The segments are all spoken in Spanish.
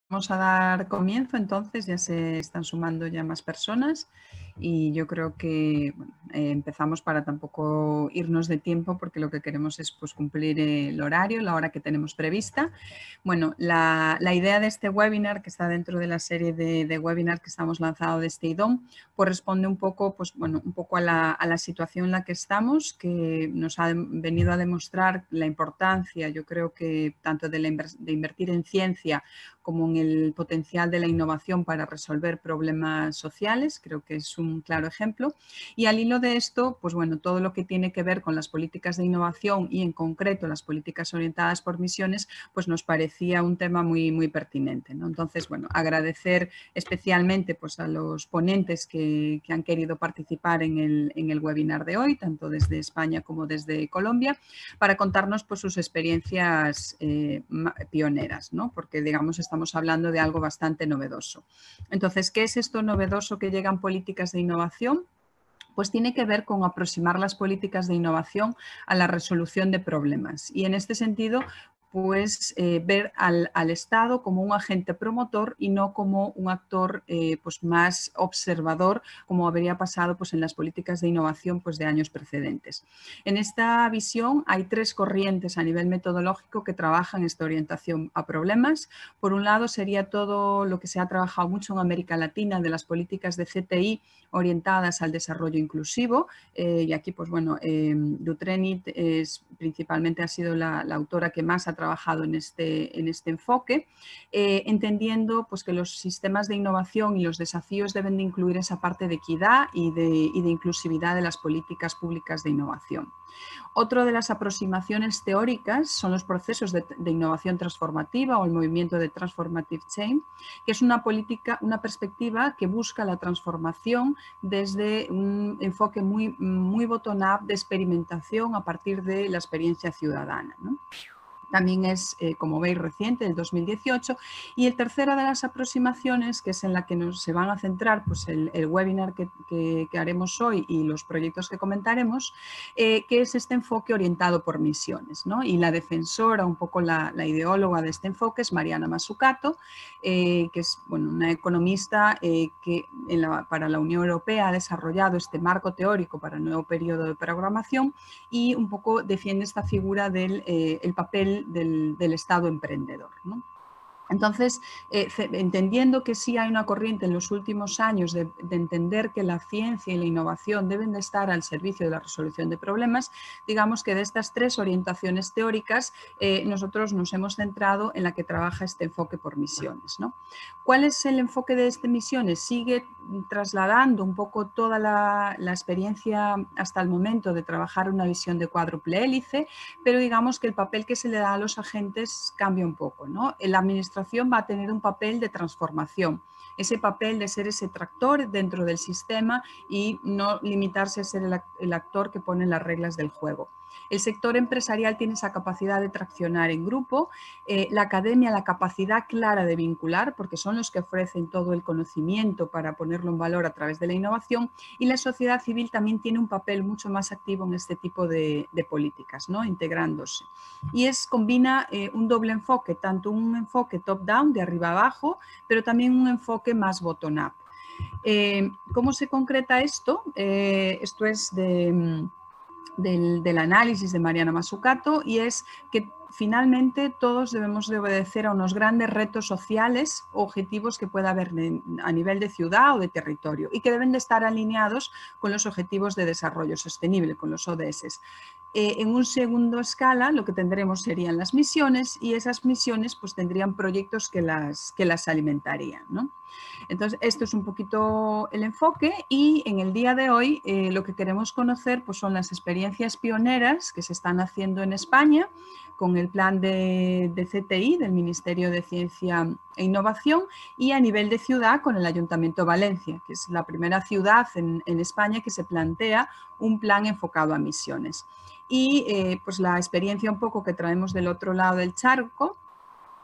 Vamos a dar comienzo, entonces ya se están sumando ya más personas y yo creo que bueno, empezamos para tampoco irnos de tiempo porque lo que queremos es pues, cumplir el horario, la hora que tenemos prevista. Bueno, la idea de este webinar, que está dentro de la serie de webinars que estamos lanzando de este IDOM, pues responde un poco, pues, bueno, un poco a la situación en la que estamos, que nos ha venido a demostrar la importancia, yo creo que tanto de invertir en ciencia como en el potencial de la innovación para resolver problemas sociales, creo que es un claro ejemplo. Y al hilo de esto, pues bueno, todo lo que tiene que ver con las políticas de innovación y en concreto las políticas orientadas por misiones, pues nos parecía un tema muy, muy pertinente, ¿no? Entonces, bueno, agradecer especialmente pues, a los ponentes que han querido participar en el webinar de hoy, tanto desde España como desde Colombia, para contarnos pues, sus experiencias pioneras, ¿no? Porque, digamos, estamos hablando de algo bastante novedoso. Entonces, ¿qué es esto novedoso que llegan políticas de innovación? Pues tiene que ver con aproximar las políticas de innovación a la resolución de problemas. Y en este sentido, pues ver al Estado como un agente promotor y no como un actor pues más observador, como habría pasado pues en las políticas de innovación pues de años precedentes. En esta visión hay tres corrientes a nivel metodológico que trabajan esta orientación a problemas. Por un lado sería todo lo que se ha trabajado mucho en América Latina de las políticas de CTI orientadas al desarrollo inclusivo y aquí pues bueno, Dutrenit principalmente ha sido la autora que más ha trabajado en este enfoque, entendiendo pues que los sistemas de innovación y los desafíos deben de incluir esa parte de equidad y de inclusividad de las políticas públicas de innovación. Otra de las aproximaciones teóricas son los procesos de innovación transformativa o el movimiento de Transformative Change, que es una perspectiva que busca la transformación desde un enfoque muy bottom-up de experimentación a partir de la experiencia ciudadana, ¿no? También es, como veis, reciente, del 2018. Y el tercero de las aproximaciones, que es en la que se van a centrar pues, el webinar que haremos hoy y los proyectos que comentaremos, que es este enfoque orientado por misiones, ¿no? Y la defensora, un poco la ideóloga de este enfoque es Mariana Mazzucato, que es bueno, una economista que para la Unión Europea ha desarrollado este marco teórico para el nuevo periodo de programación y un poco defiende esta figura del el papel del Estado emprendedor, ¿no? Entonces, entendiendo que sí hay una corriente en los últimos años de entender que la ciencia y la innovación deben de estar al servicio de la resolución de problemas, digamos que de estas tres orientaciones teóricas nosotros nos hemos centrado en la que trabaja este enfoque por misiones, ¿no? ¿Cuál es el enfoque de este misiones? Sigue trasladando un poco toda la experiencia hasta el momento de trabajar una visión de cuádruple hélice, pero digamos que el papel que se le da a los agentes cambia un poco, ¿no? La administración va a tener un papel de transformación, ese papel de ser ese tractor dentro del sistema y no limitarse a ser el actor que pone las reglas del juego. El sector empresarial tiene esa capacidad de traccionar en grupo, la academia la capacidad clara de vincular, porque son los que ofrecen todo el conocimiento para ponerlo en valor a través de la innovación, y la sociedad civil también tiene un papel mucho más activo en este tipo de políticas, ¿no? Integrándose. Y combina un doble enfoque, tanto un enfoque top-down, de arriba abajo, pero también un enfoque más bottom-up. ¿Cómo se concreta esto? Esto es del análisis de Mariana Mazzucato y es que finalmente todos debemos de obedecer a unos grandes retos sociales o objetivos que pueda haber a nivel de ciudad o de territorio y que deben de estar alineados con los objetivos de desarrollo sostenible, con los ODS. En un segundo escala lo que tendremos serían las misiones y esas misiones pues tendrían proyectos que las alimentarían, ¿no? Entonces, esto es un poquito el enfoque y en el día de hoy lo que queremos conocer pues, son las experiencias pioneras que se están haciendo en España con el plan de CTI, del Ministerio de Ciencia e Innovación, y a nivel de ciudad con el Ayuntamiento de Valencia, que es la primera ciudad en España que se plantea un plan enfocado a misiones. Y pues la experiencia un poco que traemos del otro lado del charco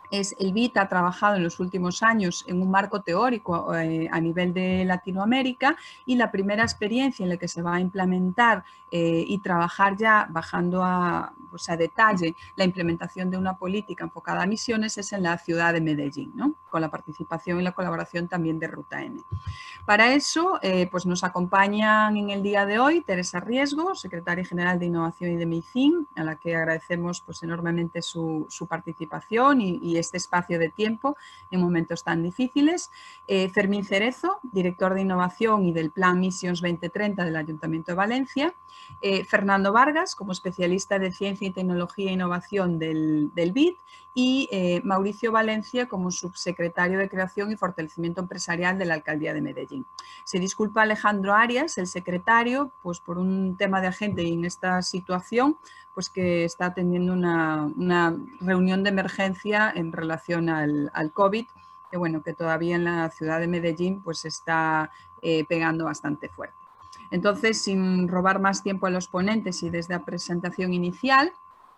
el BIT ha trabajado en los últimos años en un marco teórico a nivel de Latinoamérica, y la primera experiencia en la que se va a implementar y trabajar ya bajando a detalle la implementación de una política enfocada a misiones es en la ciudad de Medellín, ¿no? Con la participación y la colaboración también de Ruta N. Para eso, pues nos acompañan en el día de hoy Teresa Riesgo, secretaria general de Innovación y de MICIN, a la que agradecemos pues, enormemente su participación y este espacio de tiempo en momentos tan difíciles. Fermín Cerezo, director de Innovación y del Plan Missions 2030 del Ayuntamiento de Valencia. Fernando Vargas, como especialista de Ciencia y Tecnología e Innovación del BIT, y Mauricio Valencia como subsecretario de Creación y Fortalecimiento Empresarial de la Alcaldía de Medellín. Se disculpa Alejandro Arias, el secretario, pues por un tema de agenda y en esta situación, pues que está atendiendo una reunión de emergencia en relación al COVID, que bueno, que todavía en la ciudad de Medellín pues está pegando bastante fuerte. Entonces, sin robar más tiempo a los ponentes y desde la presentación inicial,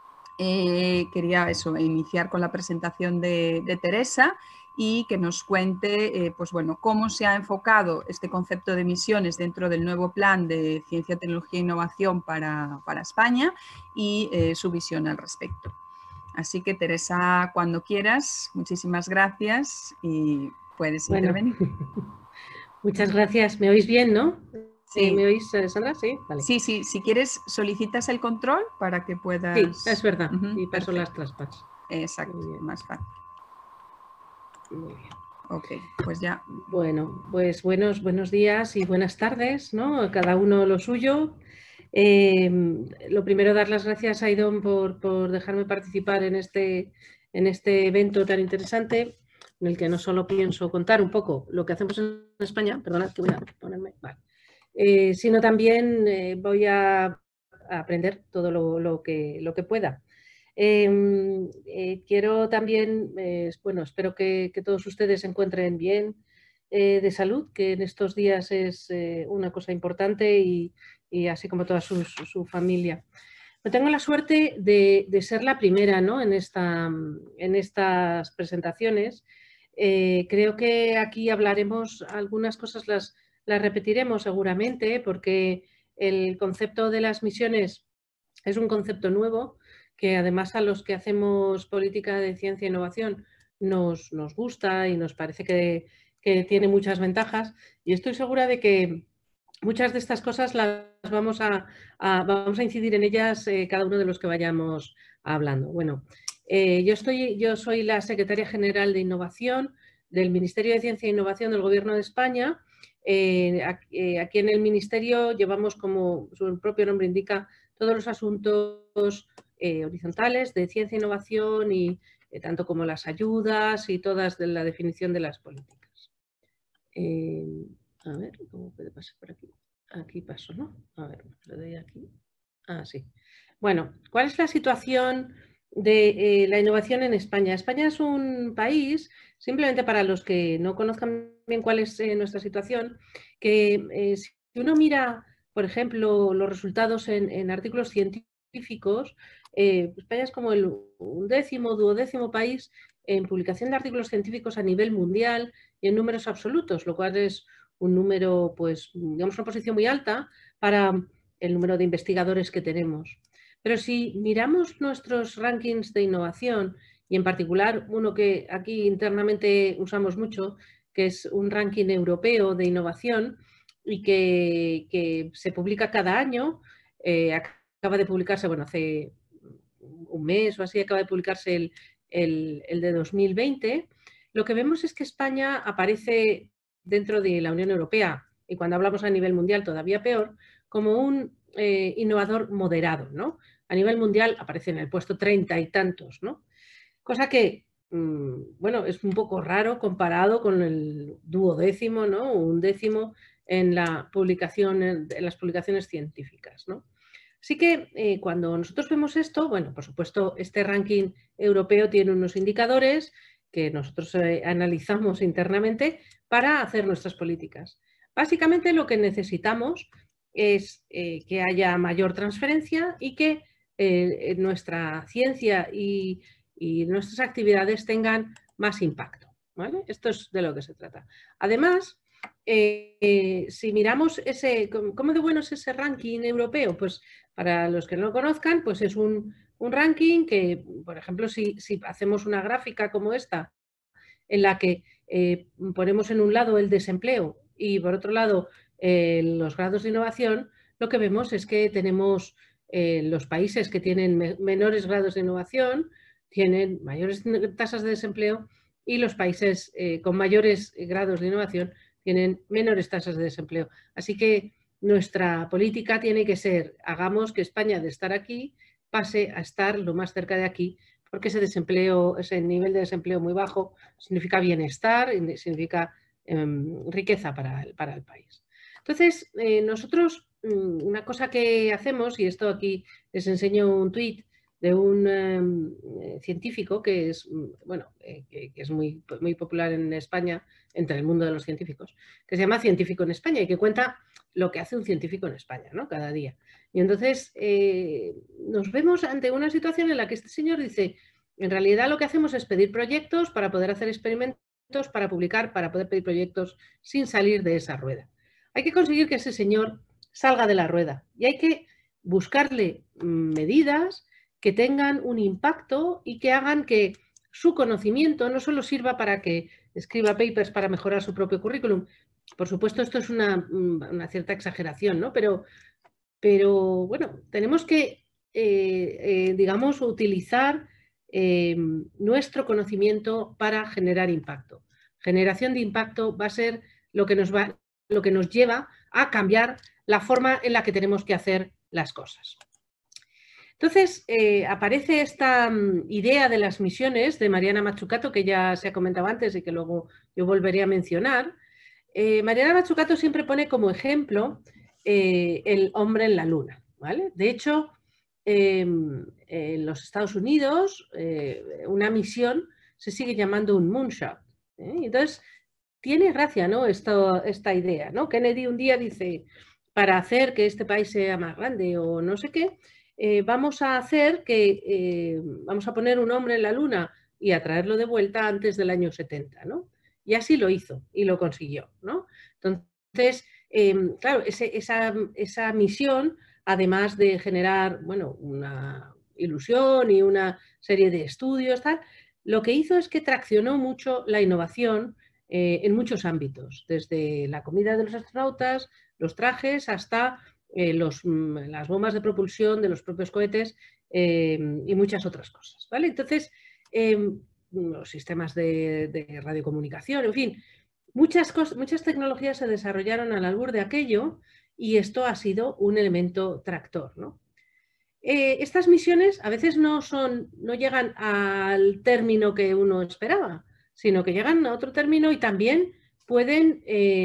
quería iniciar con la presentación de Teresa y que nos cuente pues bueno, cómo se ha enfocado este concepto de misiones dentro del nuevo plan de Ciencia, Tecnología e Innovación para España y su visión al respecto. Así que Teresa, cuando quieras, muchísimas gracias y puedes intervenir. Muchas gracias. ¿Me oís bien, no? Sí. ¿Me oís, Sandra? Sí, vale. Sí, sí, si quieres solicitas el control para que puedas... Sí, es verdad. Y paso las traspads. Exacto, más fácil. Muy bien. Ok, pues ya. Bueno, pues buenos días y buenas tardes, ¿no? Cada uno lo suyo. Lo primero, dar las gracias a Idom por dejarme participar en este evento tan interesante, en el que no solo pienso contar un poco lo que hacemos en España, perdonad que voy a ponerme, vale, sino también voy a aprender todo lo que pueda. Quiero también, bueno, espero que todos ustedes se encuentren bien de salud, que en estos días es una cosa importante y así como toda su familia. Yo tengo la suerte de ser la primera, ¿no? en estas presentaciones. Creo que aquí hablaremos, algunas cosas las repetiremos seguramente, porque el concepto de las misiones es un concepto nuevo, que además a los que hacemos política de ciencia e innovación nos gusta y nos parece que tiene muchas ventajas, y estoy segura de que muchas de estas cosas las vamos a incidir en ellas cada uno de los que vayamos hablando. Bueno, yo soy la secretaria general de Innovación del Ministerio de Ciencia e Innovación del Gobierno de España. Aquí en el Ministerio llevamos, como su propio nombre indica, todos los asuntos horizontales de ciencia e innovación y tanto como las ayudas y todas de la definición de las políticas. A ver, ¿cómo puede pasar por aquí? Aquí paso, ¿no? A ver, le doy aquí. Ah, sí. Bueno, ¿cuál es la situación de la innovación en España? España es un país, simplemente para los que no conozcan bien cuál es nuestra situación, que si uno mira, por ejemplo, los resultados en artículos científicos, España es como el 11º, 12º país en publicación de artículos científicos a nivel mundial y en números absolutos, lo cual es un número, pues, digamos, una posición muy alta para el número de investigadores que tenemos. Pero si miramos nuestros rankings de innovación, y en particular uno que aquí internamente usamos mucho, que es un ranking europeo de innovación y que se publica cada año, acaba de publicarse, bueno, hace un mes o así, acaba de publicarse el de 2020, lo que vemos es que España aparece dentro de la Unión Europea, y cuando hablamos a nivel mundial todavía peor, como un innovador moderado, ¿no? A nivel mundial aparece en el puesto 30 y tantos, ¿no? Cosa que, bueno, es un poco raro comparado con el 12º, ¿no? O 11º en las publicaciones científicas, ¿no? Así que cuando nosotros vemos esto, bueno, por supuesto, este ranking europeo tiene unos indicadores que nosotros analizamos internamente para hacer nuestras políticas. Básicamente lo que necesitamos es que haya mayor transferencia y que nuestra ciencia y y nuestras actividades tengan más impacto, ¿vale? Esto es de lo que se trata. Además, si miramos ¿cómo de bueno es ese ranking europeo? Pues para los que no lo conozcan, pues es un ranking que, por ejemplo, si hacemos una gráfica como esta, en la que ponemos en un lado el desempleo y por otro lado los grados de innovación, lo que vemos es que tenemos los países que tienen menores grados de innovación, tienen mayores tasas de desempleo, y los países con mayores grados de innovación tienen menores tasas de desempleo. Así que nuestra política tiene que ser, hagamos que España, de estar aquí, pase a estar lo más cerca de aquí, porque ese nivel de desempleo muy bajo significa bienestar, significa riqueza para el país. Entonces, nosotros, una cosa que hacemos, y esto aquí les enseño un tuit de un científico que es, bueno, que es muy popular en España, entre el mundo de los científicos, que se llama Científico en España y que cuenta lo que hace un científico en España, ¿no? Cada día. Y entonces nos vemos ante una situación en la que este señor dice, en realidad lo que hacemos es pedir proyectos para poder hacer experimentos, para publicar, para poder pedir proyectos sin salir de esa rueda. Hay que conseguir que ese señor salga de la rueda y hay que buscarle medidas que tengan un impacto y que hagan que su conocimiento no solo sirva para que escriba papers para mejorar su propio currículum. Por supuesto, esto es una cierta exageración, ¿no? Pero bueno, tenemos que, digamos, utilizar nuestro conocimiento para generar impacto. Generación de impacto va a ser lo que nos lleva a cambiar la forma en la que tenemos que hacer las cosas. Entonces, aparece esta idea de las misiones de Mariana Mazzucato, que ya se ha comentado antes y que luego yo volveré a mencionar. Mariana Mazzucato siempre pone como ejemplo el hombre en la luna, ¿vale? De hecho, en los Estados Unidos, una misión se sigue llamando un moonshot. Entonces, tiene gracia, ¿no? Esta idea, ¿no? Kennedy un día dice, para hacer que este país sea más grande o no sé qué, vamos a poner un hombre en la luna y a traerlo de vuelta antes del año 70, ¿no? Y así lo hizo y lo consiguió, ¿no? Entonces, claro, esa misión, además de generar, bueno, una ilusión y una serie de estudios, tal, lo que hizo es que traccionó mucho la innovación en muchos ámbitos, desde la comida de los astronautas, los trajes, hasta las bombas de propulsión de los propios cohetes y muchas otras cosas, ¿vale? Entonces, los sistemas de radiocomunicación, en fin, muchas tecnologías se desarrollaron al albur de aquello y esto ha sido un elemento tractor, ¿no? Estas misiones a veces no llegan al término que uno esperaba, sino que llegan a otro término y también pueden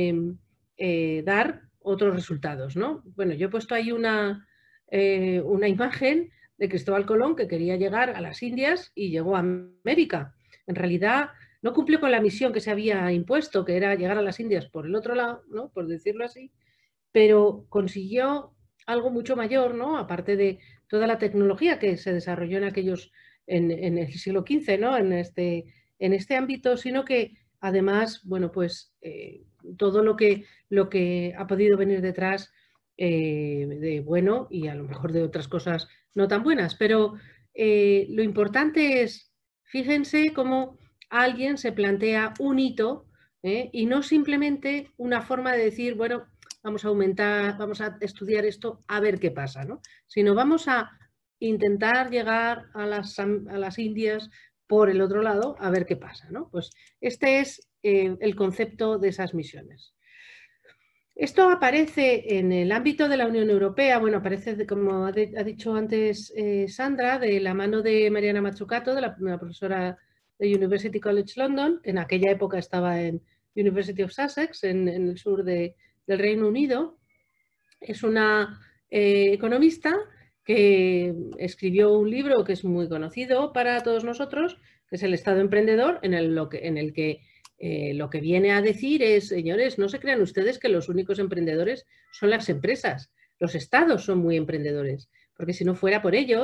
dar otros resultados, ¿no? Bueno, yo he puesto ahí una imagen de Cristóbal Colón, que quería llegar a las Indias y llegó a América. En realidad no cumplió con la misión que se había impuesto, que era llegar a las Indias por el otro lado, ¿no? Por decirlo así, pero consiguió algo mucho mayor, ¿no? Aparte de toda la tecnología que se desarrolló en el siglo XV, ¿no? En este ámbito, sino que además, bueno, pues todo lo que ha podido venir detrás de bueno y a lo mejor de otras cosas no tan buenas, pero lo importante es, fíjense cómo alguien se plantea un hito y no simplemente una forma de decir, bueno, vamos a estudiar esto a ver qué pasa, ¿no? Sino vamos a intentar llegar a las Indias por el otro lado a ver qué pasa, ¿no? Pues este es el concepto de esas misiones. Esto aparece en el ámbito de la Unión Europea, bueno, aparece, como ha dicho antes Sandra, de la mano de Mariana Mazzucato, de la profesora de University College London, que en aquella época estaba en University of Sussex, en el sur del Reino Unido. Es una economista que escribió un libro que es muy conocido para todos nosotros, que es El Estado Emprendedor, en el que lo que viene a decir es, señores, no se crean ustedes que los únicos emprendedores son las empresas. Los estados son muy emprendedores, porque si no fuera por ellos,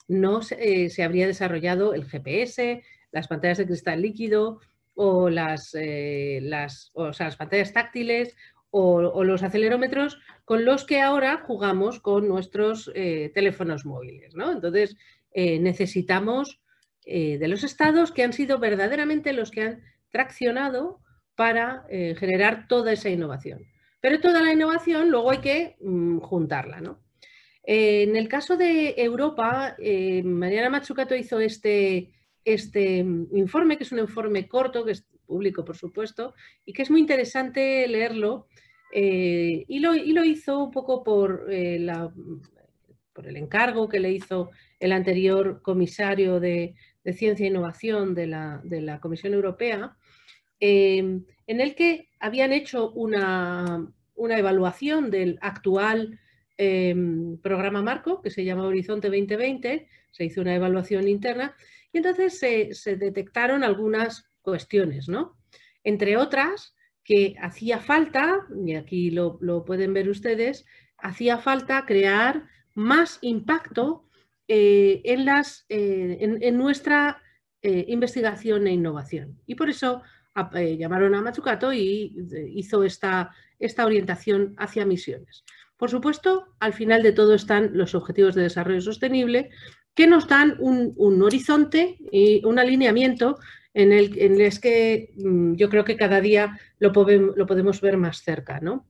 no se habría desarrollado el GPS, las pantallas de cristal líquido o las pantallas táctiles o los acelerómetros con los que ahora jugamos con nuestros teléfonos móviles, ¿no? Entonces, necesitamos de los estados que han sido verdaderamente los que han traccionado para generar toda esa innovación. Pero toda la innovación luego hay que juntarla, ¿no? En el caso de Europa, Mariana Mazzucato hizo este informe, que es un informe corto, que es público, por supuesto, y que es muy interesante leerlo. Y lo hizo un poco por el encargo que le hizo el anterior comisario de Ciencia e Innovación de la Comisión Europea, en el que habían hecho una evaluación del actual programa marco, que se llama Horizonte 2020, se hizo una evaluación interna, y entonces se detectaron algunas cuestiones, ¿no? Entre otras, que hacía falta, y aquí lo pueden ver ustedes, hacía falta crear más impacto en nuestra investigación e innovación. Y por eso llamaron a Mazzucato y hizo esta orientación hacia misiones. Por supuesto, al final de todo están los Objetivos de Desarrollo Sostenible, que nos dan un horizonte y un alineamiento en el que yo creo que cada día lo podemos ver más cerca, ¿no?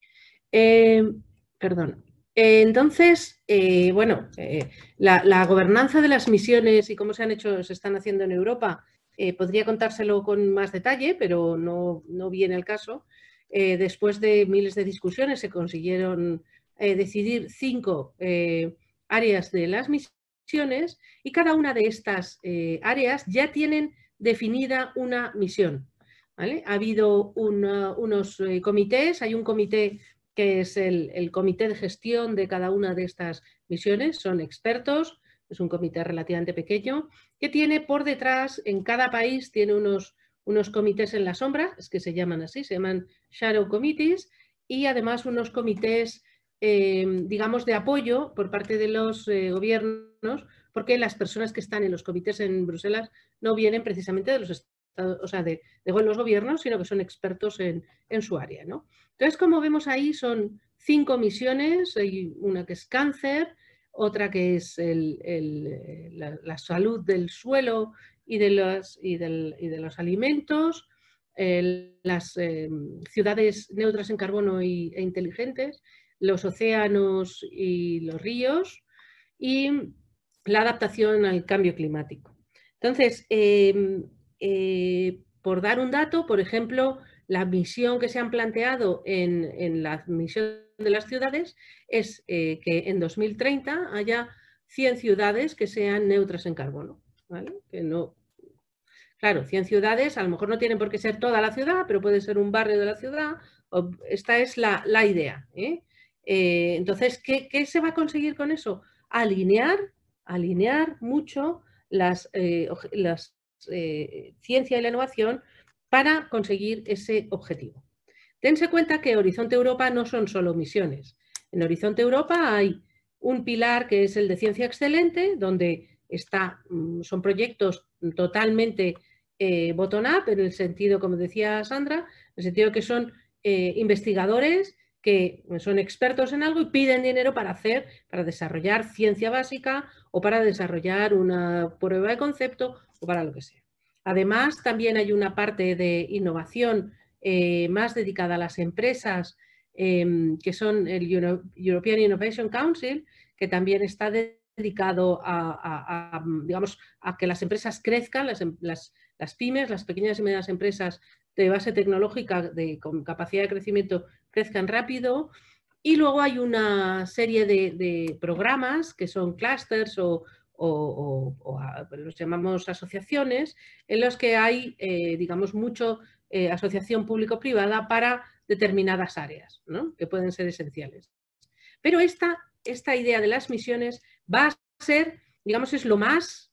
Perdón. Entonces, bueno, la gobernanza de las misiones y cómo se están haciendo en Europa, podría contárselo con más detalle, pero no viene al caso. Después de miles de discusiones se consiguieron decidir 5 áreas de las misiones y cada una de estas áreas ya tienen definida una misión, ¿vale? Ha habido unos comités, hay un comité que es el comité de gestión de cada una de estas misiones, son expertos, es un comité relativamente pequeño, que tiene por detrás, en cada país, tiene unos comités en la sombra, es que se llaman así, se llaman Shadow Committees, y además unos comités, digamos, de apoyo por parte de los gobiernos, porque las personas que están en los comités en Bruselas no vienen precisamente de los estados, o sea, de los gobiernos, sino que son expertos en su área, ¿no? Entonces, como vemos ahí, son 5 misiones, hay una que es cáncer, otra que es la salud del suelo y de los alimentos, las ciudades neutras en carbono e inteligentes, los océanos y los ríos y la adaptación al cambio climático. Entonces, por dar un dato, por ejemplo, la misión que se han planteado en la misión de las ciudades es que en 2030 haya 100 ciudades que sean neutras en carbono, ¿vale? Que no, claro, 100 ciudades a lo mejor no tienen por qué ser toda la ciudad, pero puede ser un barrio de la ciudad. Esta es la idea, ¿eh? Entonces, ¿qué se va a conseguir con eso? Alinear mucho la ciencia y la innovación para conseguir ese objetivo. Tense cuenta que Horizonte Europa no son solo misiones. En Horizonte Europa hay un pilar que es el de ciencia excelente, donde son proyectos totalmente bottom-up, en el sentido, como decía Sandra, en el sentido que son investigadores que son expertos en algo y piden dinero para desarrollar ciencia básica o para desarrollar una prueba de concepto o para lo que sea. Además, también hay una parte de innovación más dedicada a las empresas, que son el European Innovation Council, que también está dedicado digamos, a que las empresas crezcan, las pymes, las pequeñas y medianas empresas de base tecnológica con capacidad de crecimiento crezcan rápido. Y luego hay una serie de programas que son clusters o los llamamos asociaciones, en los que hay, digamos, mucho asociación público-privada para determinadas áreas, ¿no? Que pueden ser esenciales. Pero esta idea de las misiones va a ser, digamos, es lo más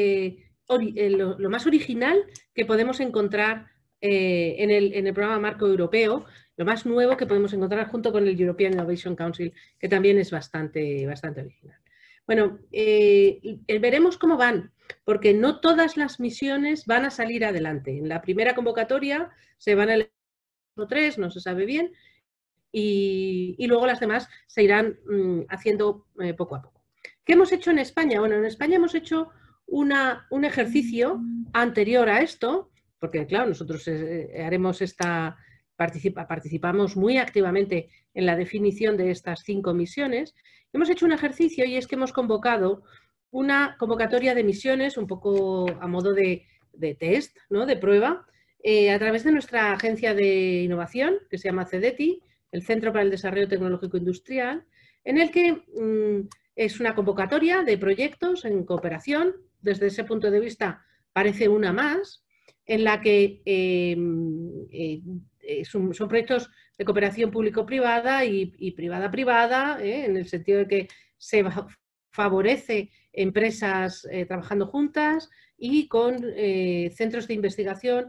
original que podemos encontrar en el programa marco europeo, lo más nuevo que podemos encontrar junto con el European Innovation Council, que también es bastante original. Bueno, veremos cómo van, porque no todas las misiones van a salir adelante. En la primera convocatoria se van a elegir 3, no se sabe bien, y luego las demás se irán haciendo poco a poco. ¿Qué hemos hecho en España? Bueno, en España hemos hecho un ejercicio anterior a esto, porque claro, nosotros haremos participamos muy activamente en la definición de estas 5 misiones. Hemos hecho un ejercicio y es que hemos convocado una convocatoria de misiones un poco a modo de test, ¿no? De prueba, a través de nuestra agencia de innovación, que se llama CEDETI, el Centro para el Desarrollo Tecnológico Industrial, en el que es una convocatoria de proyectos en cooperación. Desde ese punto de vista parece una más, en la que son proyectos de cooperación público-privada y privada-privada, en el sentido de que se favorece empresas trabajando juntas y con centros de investigación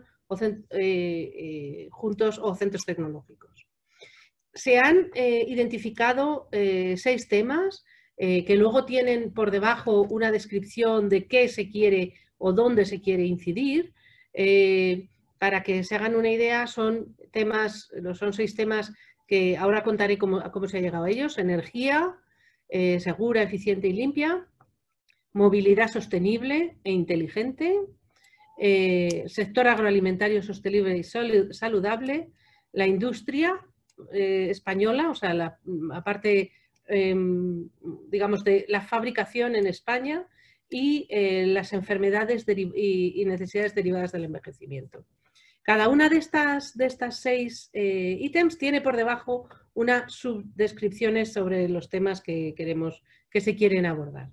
juntos o centros tecnológicos. Se han identificado 6 temas que luego tienen por debajo una descripción de qué se quiere o dónde se quiere incidir. Para que se hagan una idea, son 6 temas que ahora contaré cómo se ha llegado a ellos: energía segura, eficiente y limpia, movilidad sostenible e inteligente, sector agroalimentario sostenible y saludable, la industria española, o sea, la parte, digamos, de la fabricación en España y las enfermedades y necesidades derivadas del envejecimiento. Cada una de estas 6 ítems tiene por debajo unas subdescripciones sobre los temas que se quieren abordar.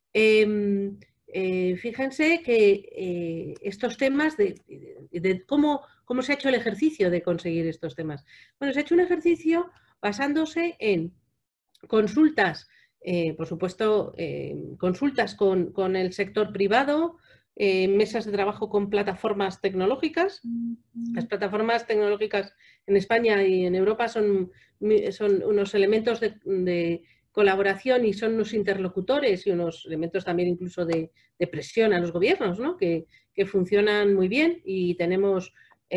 Fíjense que estos temas de cómo se ha hecho el ejercicio de conseguir estos temas. Bueno, se ha hecho un ejercicio basándose en consultas, por supuesto, consultas con el sector privado, mesas de trabajo con plataformas tecnológicas. Las plataformas tecnológicas en España y en Europa son unos elementos de colaboración y son unos interlocutores y unos elementos también incluso de presión a los gobiernos, ¿no? que funcionan muy bien, y tenemos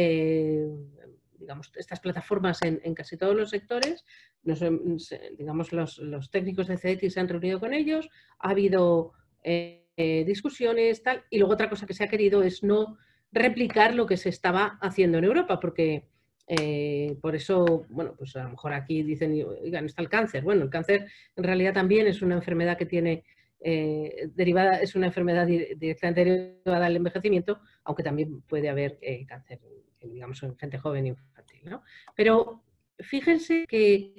digamos, estas plataformas en casi todos los sectores. Digamos, los técnicos de CEDETI se han reunido con ellos, ha habido discusiones, tal, y luego otra cosa que se ha querido es no replicar lo que se estaba haciendo en Europa, porque por eso, bueno, pues a lo mejor aquí dicen, oigan, está el cáncer. Bueno, el cáncer en realidad también es una enfermedad que tiene derivada, es una enfermedad directamente derivada del envejecimiento, aunque también puede haber cáncer, digamos, en gente joven y infantil, ¿no? Pero fíjense que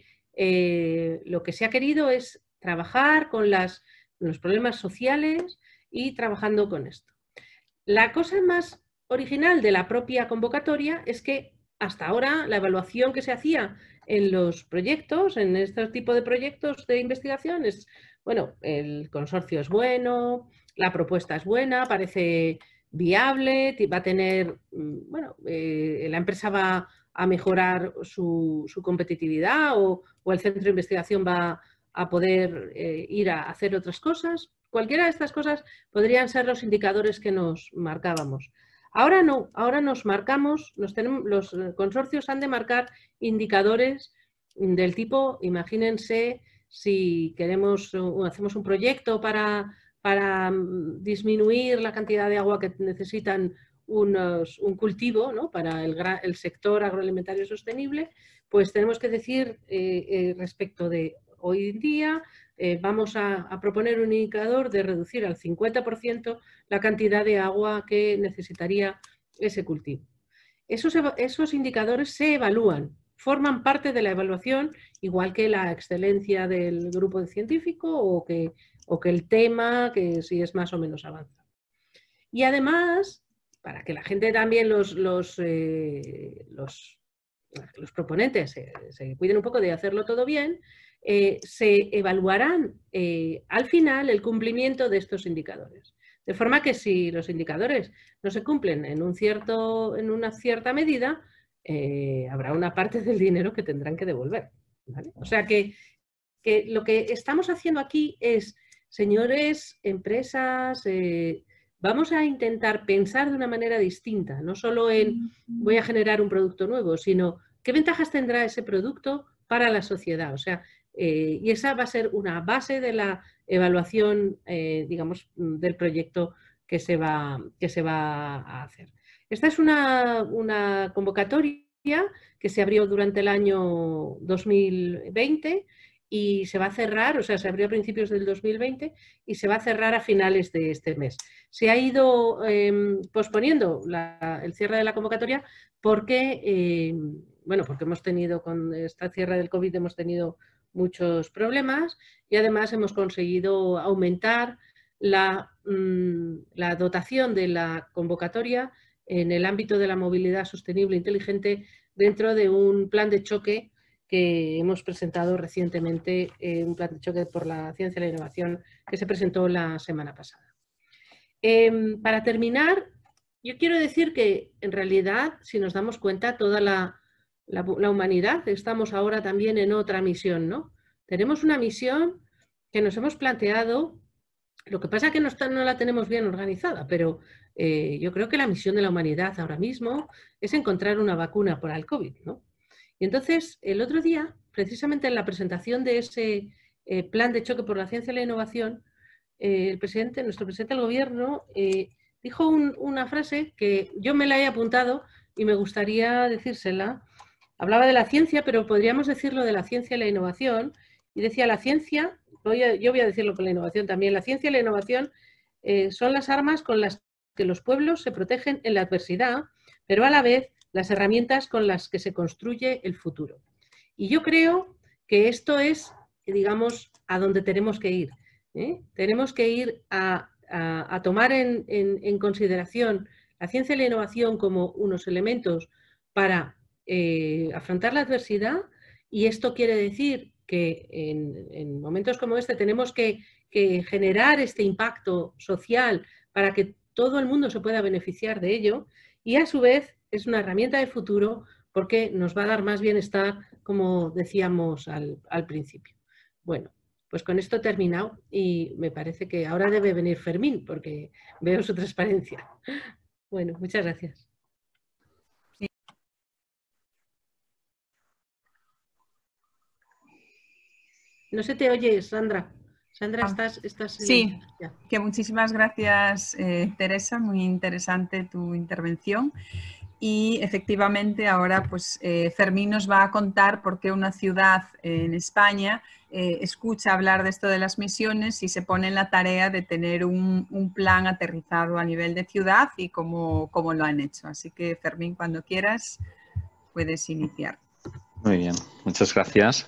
lo que se ha querido es trabajar con los problemas sociales y trabajando con esto. La cosa más original de la propia convocatoria es que hasta ahora la evaluación que se hacía en los proyectos, en este tipo de proyectos de investigación, es, bueno, el consorcio es bueno, la propuesta es buena, parece viable, va a tener, bueno, la empresa va a mejorar su competitividad o el centro de investigación va a poder ir a hacer otras cosas. Cualquiera de estas cosas podrían ser los indicadores que nos marcábamos. Ahora no, ahora nos marcamos, los consorcios han de marcar indicadores del tipo, imagínense, si queremos o hacemos un proyecto para disminuir la cantidad de agua que necesitan un cultivo, ¿no? Para el sector agroalimentario sostenible, pues tenemos que decir respecto de hoy en día, vamos a proponer un indicador de reducir al 50% la cantidad de agua que necesitaría ese cultivo. Esos indicadores se evalúan, forman parte de la evaluación, igual que la excelencia del grupo científico o que el tema, que si es más o menos avanzado. Y además, para que la gente también, los proponentes se cuiden un poco de hacerlo todo bien, se evaluarán al final el cumplimiento de estos indicadores. De forma que si los indicadores no se cumplen en una cierta medida, habrá una parte del dinero que tendrán que devolver, ¿vale? O sea que lo que estamos haciendo aquí es señores, empresas, vamos a intentar pensar de una manera distinta, no solo en voy a generar un producto nuevo, sino qué ventajas tendrá ese producto para la sociedad. O sea, y esa va a ser una base de la evaluación, digamos, del proyecto que se va a hacer. Esta es una convocatoria que se abrió durante el año 2020 y se va a cerrar, o sea, se abrió a principios del 2020 y se va a cerrar a finales de este mes. Se ha ido posponiendo el cierre de la convocatoria porque, bueno, porque hemos tenido, con esta cierre del COVID, hemos tenido muchos problemas y además hemos conseguido aumentar la dotación de la convocatoria en el ámbito de la movilidad sostenible e inteligente dentro de un plan de choque que hemos presentado recientemente, un plan de choque por la ciencia y la innovación que se presentó la semana pasada. Para terminar, yo quiero decir que en realidad, si nos damos cuenta, toda la humanidad estamos ahora también en otra misión, ¿no? Tenemos una misión que nos hemos planteado, lo que pasa es que no la tenemos bien organizada, pero yo creo que la misión de la humanidad ahora mismo es encontrar una vacuna para el COVID, ¿no? Y entonces, el otro día, precisamente en la presentación de ese plan de choque por la ciencia y la innovación, nuestro presidente del gobierno dijo una frase que yo me la he apuntado y me gustaría decírsela. Hablaba de la ciencia, pero podríamos decirlo de la ciencia y la innovación. Y decía, la ciencia, yo voy a decirlo con la innovación también, la ciencia y la innovación son las armas con las que los pueblos se protegen en la adversidad, pero a la vez las herramientas con las que se construye el futuro. Y yo creo que esto es, digamos, a donde tenemos que ir. Tenemos que ir a tomar en consideración la ciencia y la innovación como unos elementos para afrontar la adversidad, y esto quiere decir que en momentos como este tenemos que generar este impacto social para que todo el mundo se pueda beneficiar de ello, y a su vez es una herramienta de futuro porque nos va a dar más bienestar, como decíamos al principio. Bueno, pues con esto he terminado y me parece que ahora debe venir Fermín porque veo su transparencia. Bueno, muchas gracias. No se te oye, Sandra. Sandra, estás sí, que muchísimas gracias, Teresa. Muy interesante tu intervención. Y efectivamente ahora pues Fermín nos va a contar por qué una ciudad en España escucha hablar de esto de las misiones y se pone en la tarea de tener un plan aterrizado a nivel de ciudad y cómo lo han hecho. Así que Fermín, cuando quieras, puedes iniciar. Muy bien, muchas gracias.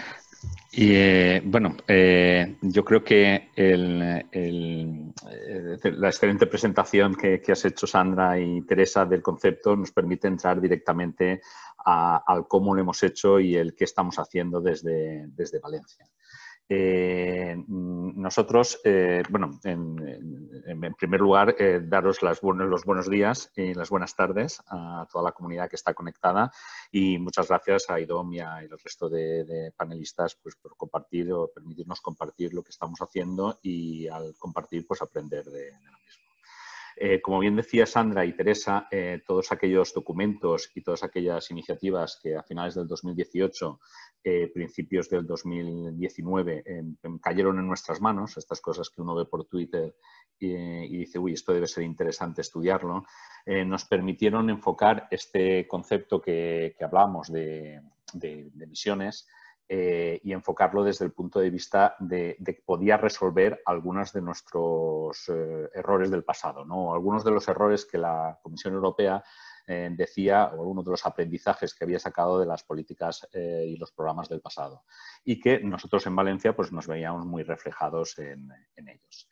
Y bueno, yo creo que la excelente presentación que has hecho, Sandra y Teresa, del concepto nos permite entrar directamente al cómo lo hemos hecho y el qué estamos haciendo desde Valencia. Nosotros, bueno, en primer lugar, daros los buenos días y las buenas tardes a toda la comunidad que está conectada, y muchas gracias a IDOM y al resto de panelistas pues, por compartir o permitirnos compartir lo que estamos haciendo, y al compartir pues aprender de lo mismo. Como bien decía Sandra y Teresa, todos aquellos documentos y todas aquellas iniciativas que a finales del 2018, principios del 2019, cayeron en nuestras manos, estas cosas que uno ve por Twitter y dice, uy, esto debe ser interesante estudiarlo, nos permitieron enfocar este concepto que hablamos de misiones, y enfocarlo desde el punto de vista de que podía resolver algunos de nuestros errores del pasado, ¿no? Algunos de los errores que la Comisión Europea decía, o algunos de los aprendizajes que había sacado de las políticas y los programas del pasado, y que nosotros en Valencia pues, nos veíamos muy reflejados en ellos.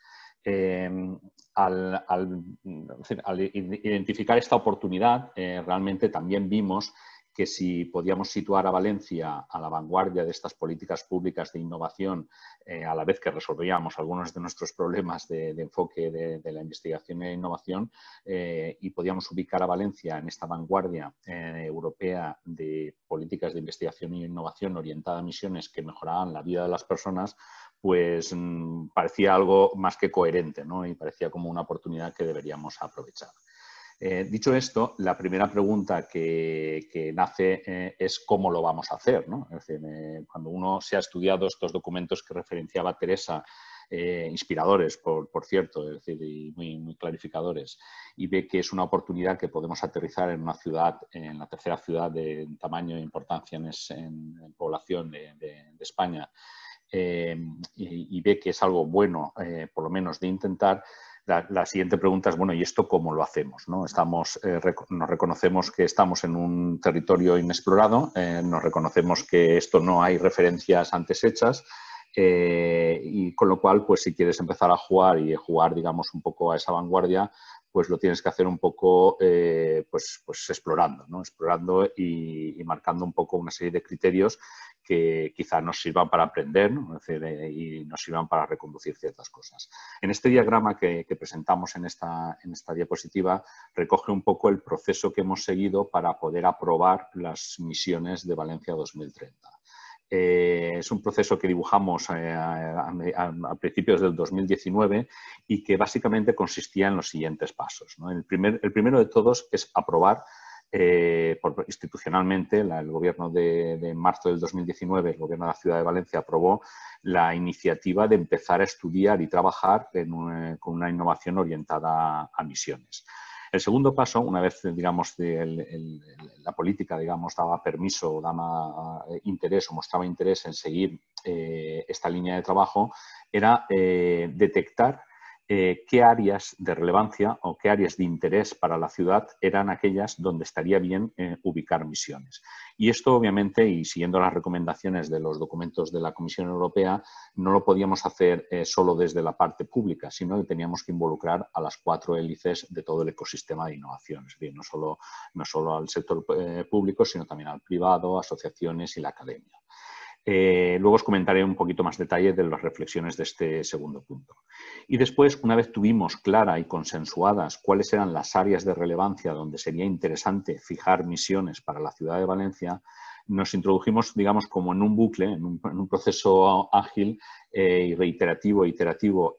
Al identificar esta oportunidad, realmente también vimos que si podíamos situar a Valencia a la vanguardia de estas políticas públicas de innovación, a la vez que resolvíamos algunos de nuestros problemas de enfoque de la investigación e innovación, y podíamos ubicar a Valencia en esta vanguardia europea de políticas de investigación e innovación orientada a misiones que mejoraban la vida de las personas, pues parecía algo más que coherente, ¿no? Y parecía como una oportunidad que deberíamos aprovechar. Dicho esto, la primera pregunta que nace es cómo lo vamos a hacer, ¿no? Es decir, cuando uno se ha estudiado estos documentos que referenciaba Teresa, inspiradores, por cierto, es decir, y muy clarificadores, y ve que es una oportunidad que podemos aterrizar en una ciudad, en la tercera ciudad de tamaño e importancia en población de España, y ve que es algo bueno, por lo menos, de intentar. La siguiente pregunta es, bueno, ¿y esto cómo lo hacemos, ¿no? Nos reconocemos que estamos en un territorio inexplorado, nos reconocemos que esto no hay referencias antes hechas, y con lo cual, pues si quieres empezar a jugar y jugar, digamos, un poco a esa vanguardia, pues lo tienes que hacer un poco pues explorando, ¿no? Explorando y marcando un poco una serie de criterios que quizá nos sirvan para aprender, ¿no? Es decir, y nos sirvan para reconducir ciertas cosas. En este diagrama que presentamos en esta diapositiva recoge un poco el proceso que hemos seguido para poder aprobar las misiones de Valencia 2030. Es un proceso que dibujamos a principios del 2019 y que básicamente consistía en los siguientes pasos, ¿no? El primero de todos es aprobar institucionalmente. El gobierno de marzo del 2019, el gobierno de la ciudad de Valencia aprobó la iniciativa de empezar a estudiar y trabajar con una innovación orientada a misiones. El segundo paso, una vez, digamos, la política, digamos, daba permiso, daba interés o mostraba interés en seguir esta línea de trabajo, era detectar qué áreas de relevancia o qué áreas de interés para la ciudad eran aquellas donde estaría bien ubicar misiones. Y esto, obviamente, y siguiendo las recomendaciones de los documentos de la Comisión Europea, no lo podíamos hacer solo desde la parte pública, sino que teníamos que involucrar a las 4 hélices de todo el ecosistema de innovación. Es decir, no solo al sector público, sino también al privado, asociaciones y la academia. Luego os comentaré un poquito más detalle de las reflexiones de este segundo punto. Y después, una vez tuvimos clara y consensuadas cuáles eran las áreas de relevancia donde sería interesante fijar misiones para la ciudad de Valencia, nos introdujimos, digamos, como en un bucle, en un proceso ágil y reiterativo e iterativo,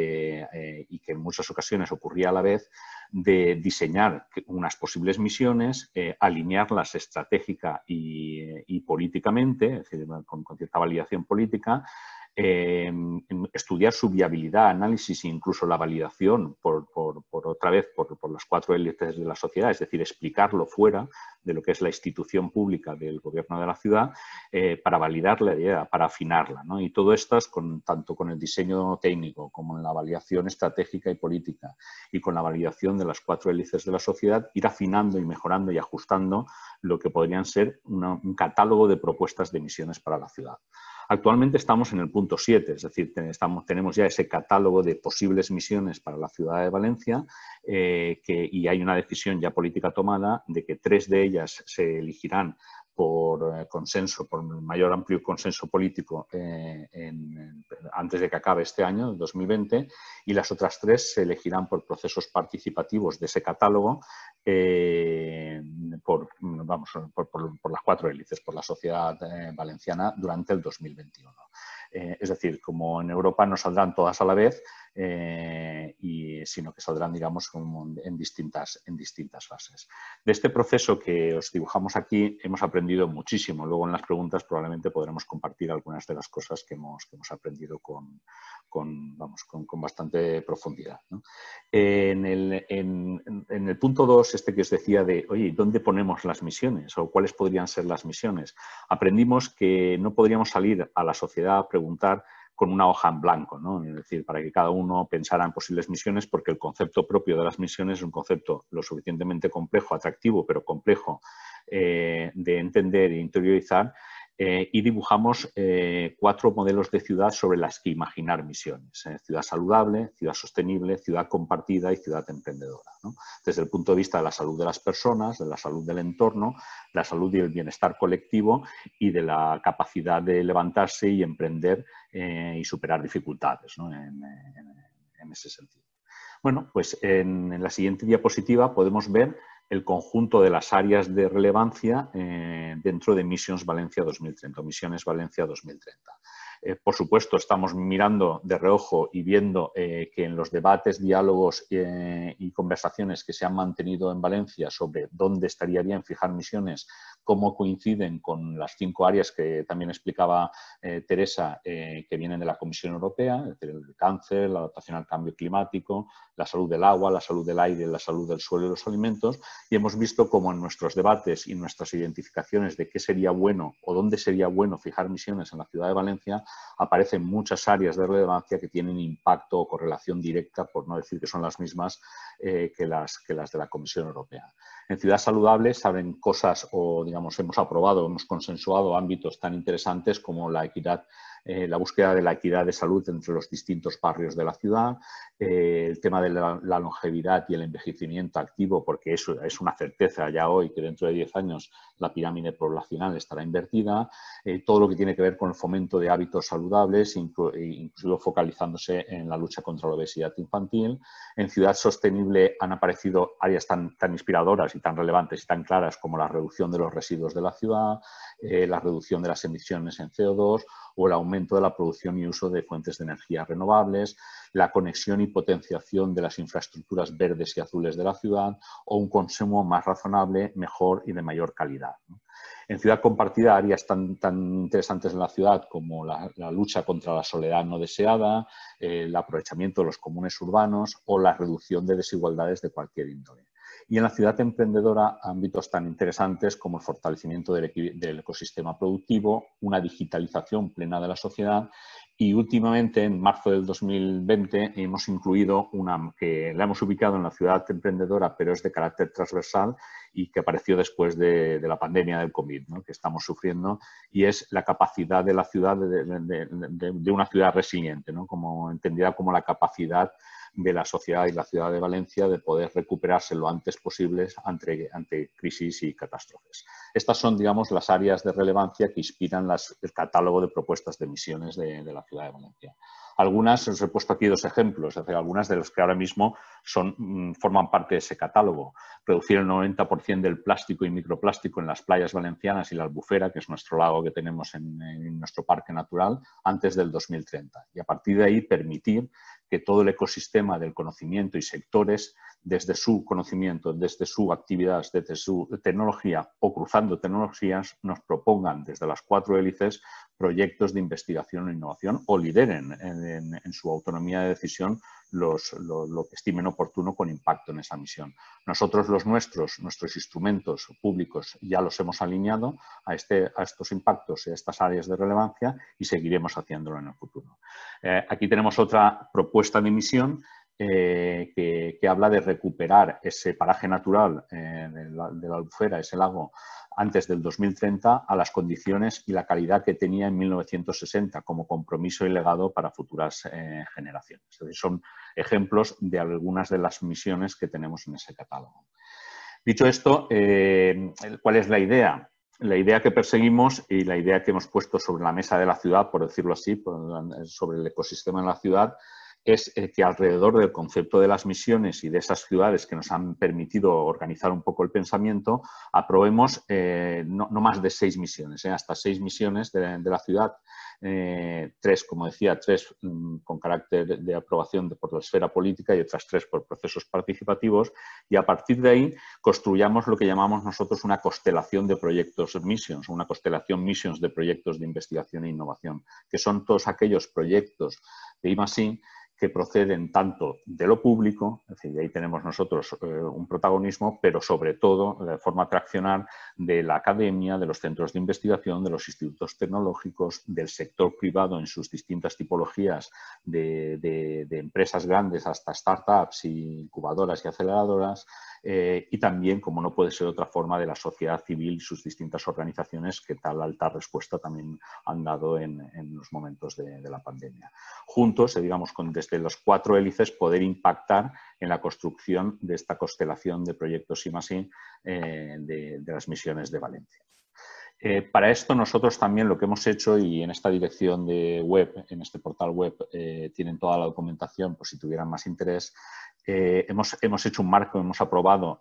y que en muchas ocasiones ocurría a la vez, de diseñar unas posibles misiones, alinearlas estratégica y políticamente, es decir, con cierta validación política, estudiar su viabilidad, análisis e incluso la validación por otra vez por las 4 élites de la sociedad, es decir, explicarlo fuera de lo que es la institución pública del gobierno de la ciudad, para validar la idea, para afinarla, ¿no? Y todo esto es tanto con el diseño técnico como en la validación estratégica y política y con la validación de las 4 hélices de la sociedad, ir afinando y mejorando y ajustando lo que podrían ser un catálogo de propuestas de misiones para la ciudad. Actualmente estamos en el punto 7, es decir, tenemos ya ese catálogo de posibles misiones para la ciudad de Valencia, y hay una decisión ya política tomada de que 3 de ellas se elegirán por consenso, por mayor amplio consenso político antes de que acabe este año, 2020, y las otras 3 se elegirán por procesos participativos de ese catálogo, por las 4 hélices, por la sociedad valenciana durante el 2021. Es decir, como en Europa no saldrán todas a la vez, sino que saldrán, digamos, en distintas fases. De este proceso que os dibujamos aquí hemos aprendido muchísimo. Luego en las preguntas probablemente podremos compartir algunas de las cosas que hemos aprendido con bastante profundidad, ¿no? En el punto 2, que os decía de, oye, ¿dónde ponemos las misiones? ¿O cuáles podrían ser las misiones? Aprendimos que no podríamos salir a la sociedad a preguntar con una hoja en blanco, ¿no? Es decir, para que cada uno pensara en posibles misiones, porque el concepto propio de las misiones es un concepto lo suficientemente complejo, atractivo, pero complejo de entender e interiorizar, y dibujamos 4 modelos de ciudad sobre las que imaginar misiones. Ciudad saludable, ciudad sostenible, ciudad compartida y ciudad emprendedora, ¿no? Desde el punto de vista de la salud de las personas, de la salud del entorno, la salud y el bienestar colectivo y de la capacidad de levantarse y emprender y superar dificultades, ¿no? En ese sentido. Bueno, pues en la siguiente diapositiva podemos ver el conjunto de las áreas de relevancia dentro de Missions Valencia 2030, Misiones Valencia 2030. Por supuesto, estamos mirando de reojo y viendo que en los debates, diálogos y conversaciones que se han mantenido en Valencia sobre dónde estaría bien fijar misiones, cómo coinciden con las 5 áreas que también explicaba Teresa, que vienen de la Comisión Europea, es decir, el cáncer, la adaptación al cambio climático, la salud del agua, la salud del aire, la salud del suelo y los alimentos, y hemos visto cómo en nuestros debates y nuestras identificaciones de qué sería bueno o dónde sería bueno fijar misiones en la ciudad de Valencia, aparecen muchas áreas de relevancia que tienen impacto o correlación directa, por no decir que son las mismas que las de la Comisión Europea. En Ciudad Saludable saben cosas o, digamos, hemos aprobado, hemos consensuado ámbitos tan interesantes como la equidad, la búsqueda de la equidad de salud entre los distintos barrios de la ciudad, el tema de la longevidad y el envejecimiento activo, porque eso es una certeza ya hoy que dentro de 10 años la pirámide poblacional estará invertida, todo lo que tiene que ver con el fomento de hábitos saludables, incluso focalizándose en la lucha contra la obesidad infantil. En Ciudad Sostenible han aparecido áreas tan inspiradoras y tan relevantes y tan claras como la reducción de los residuos de la ciudad, la reducción de las emisiones en CO2 o el aumento de la producción y uso de fuentes de energía renovables, la conexión y potenciación de las infraestructuras verdes y azules de la ciudad o un consumo más razonable, mejor y de mayor calidad, ¿no? En Ciudad Compartida, áreas tan interesantes en la ciudad como la lucha contra la soledad no deseada, el aprovechamiento de los comunes urbanos o la reducción de desigualdades de cualquier índole. Y en la ciudad emprendedora, ámbitos tan interesantes como el fortalecimiento del ecosistema productivo, una digitalización plena de la sociedad y últimamente, en marzo del 2020, hemos incluido una que la hemos ubicado en la ciudad emprendedora, pero es de carácter transversal y que apareció después de la pandemia del COVID, ¿no?, que estamos sufriendo, y es la capacidad de la ciudad, de una ciudad resiliente, ¿no?, como entendida como la capacidad de la sociedad y la ciudad de Valencia de poder recuperarse lo antes posible ante crisis y catástrofes. Estas son, digamos, las áreas de relevancia que inspiran el catálogo de propuestas de misiones de la ciudad de Valencia. Algunas, os he puesto aquí 2 ejemplos, es decir, algunas de las que ahora mismo forman parte de ese catálogo. Reducir el 90% del plástico y microplástico en las playas valencianas y la Albufera, que es nuestro lago que tenemos en nuestro parque natural, antes del 2030. Y a partir de ahí permitir que todo el ecosistema del conocimiento y sectores, desde su conocimiento, desde su actividad, desde su tecnología o cruzando tecnologías, nos propongan desde las 4 hélices proyectos de investigación e innovación o lideren en su autonomía de decisión lo que estimen oportuno con impacto en esa misión. Nosotros nuestros instrumentos públicos ya los hemos alineado a estos impactos y a estas áreas de relevancia y seguiremos haciéndolo en el futuro. Aquí tenemos otra propuesta de misión que habla de recuperar ese paraje natural de la Albufera, ese lago, antes del 2030 a las condiciones y la calidad que tenía en 1960 como compromiso y legado para futuras generaciones. Es decir, son ejemplos de algunas de las misiones que tenemos en ese catálogo. Dicho esto, ¿cuál es la idea? La idea que perseguimos y la idea que hemos puesto sobre la mesa de la ciudad, por decirlo así, sobre el ecosistema de la ciudad, es que alrededor del concepto de las misiones y de esas ciudades que nos han permitido organizar un poco el pensamiento, aprobemos no más de 6 misiones, hasta 6 misiones de la ciudad, 3, como decía, 3 con carácter de aprobación por la esfera política y otras 3 por procesos participativos, y a partir de ahí construyamos lo que llamamos nosotros una constelación de proyectos missions, una constelación missions de proyectos de investigación e innovación, que son todos aquellos proyectos de I+I que proceden tanto de lo público, es decir, ahí tenemos nosotros un protagonismo, pero sobre todo de forma traccional de la academia, de los centros de investigación, de los institutos tecnológicos, del sector sector privado en sus distintas tipologías de empresas grandes hasta startups, incubadoras y aceleradoras, y también, como no puede ser de otra forma, de la sociedad civil y sus distintas organizaciones que tal alta respuesta también han dado en los momentos de la pandemia. Juntos, digamos, desde los 4 hélices, poder impactar en la construcción de esta constelación de proyectos I+I de las misiones de Valencia. Para esto nosotros también lo que hemos hecho, y en esta dirección de web, en este portal web, tienen toda la documentación por si tuvieran más interés. Hemos hecho un marco, hemos aprobado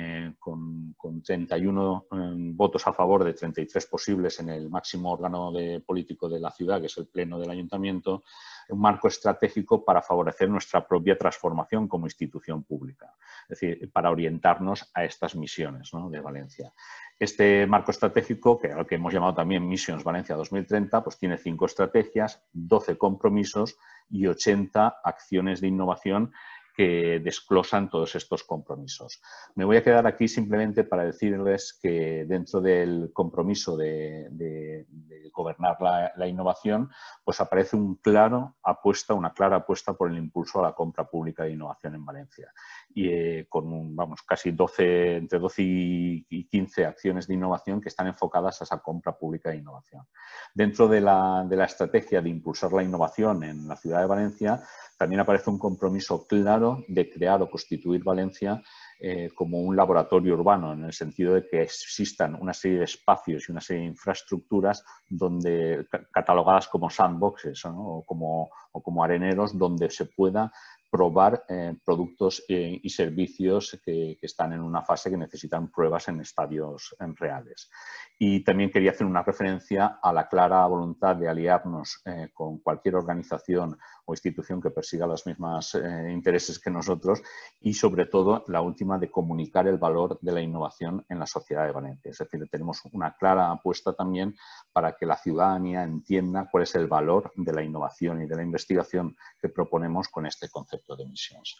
con 31 votos a favor de 33 posibles en el máximo órgano político de la ciudad, que es el Pleno del Ayuntamiento, un marco estratégico para favorecer nuestra propia transformación como institución pública, es decir, para orientarnos a estas misiones, ¿no?, de Valencia. Este marco estratégico, que hemos llamado también Missions Valencia 2030, pues tiene 5 estrategias, 12 compromisos y 80 acciones de innovación que desglosan todos estos compromisos. Me voy a quedar aquí simplemente para decirles que dentro del compromiso de gobernar la innovación, pues aparece una clara apuesta por el impulso a la compra pública de innovación en Valencia. Y con casi entre 12 y 15 acciones de innovación que están enfocadas a esa compra pública de innovación. Dentro de la estrategia de impulsar la innovación en la ciudad de Valencia, también aparece un compromiso claro de crear o constituir Valencia como un laboratorio urbano, en el sentido de que existan una serie de espacios y una serie de infraestructuras catalogadas como sandboxes, ¿no?, o como areneros donde se pueda probar productos y servicios que están en una fase que necesitan pruebas en estadios reales. Y también quería hacer una referencia a la clara voluntad de aliarnos con cualquier organización o institución que persiga los mismos intereses que nosotros, y sobre todo la última, de comunicar el valor de la innovación en la sociedad de Valencia. Es decir, tenemos una clara apuesta también para que la ciudadanía entienda cuál es el valor de la innovación y de la investigación que proponemos con este concepto de misiones.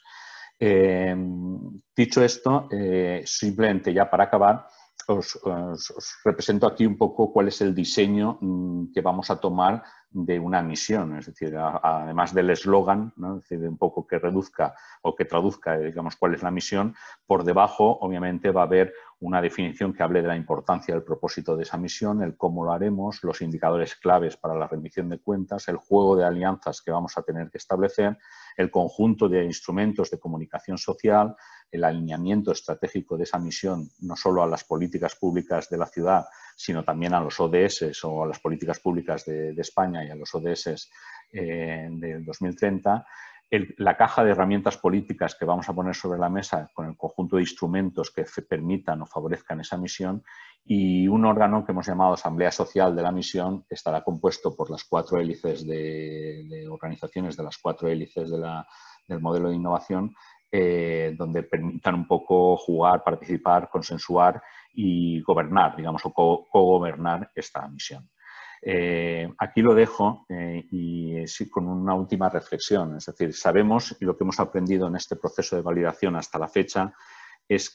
Dicho esto, simplemente ya para acabar, os represento aquí un poco cuál es el diseño que vamos a tomar de una misión, es decir, además del eslogan, ¿no?, es decir, un poco que reduzca o que traduzca, digamos, cuál es la misión. Por debajo, obviamente, va a haber una definición que hable de la importancia del propósito de esa misión, el cómo lo haremos, los indicadores claves para la rendición de cuentas, el juego de alianzas que vamos a tener que establecer, el conjunto de instrumentos de comunicación social, el alineamiento estratégico de esa misión, no solo a las políticas públicas de la ciudad, sino también a los ODS o a las políticas públicas de España y a los ODS del 2030, la caja de herramientas políticas que vamos a poner sobre la mesa con el conjunto de instrumentos que permitan o favorezcan esa misión, y un órgano que hemos llamado Asamblea Social de la Misión, que estará compuesto por las 4 hélices de organizaciones de las 4 hélices del modelo de innovación, donde permitan un poco jugar, participar, consensuar y gobernar, digamos, o co-gobernar esta misión. Aquí lo dejo y sí, con una última reflexión. Es decir, sabemos, y lo que hemos aprendido en este proceso de validación hasta la fecha, es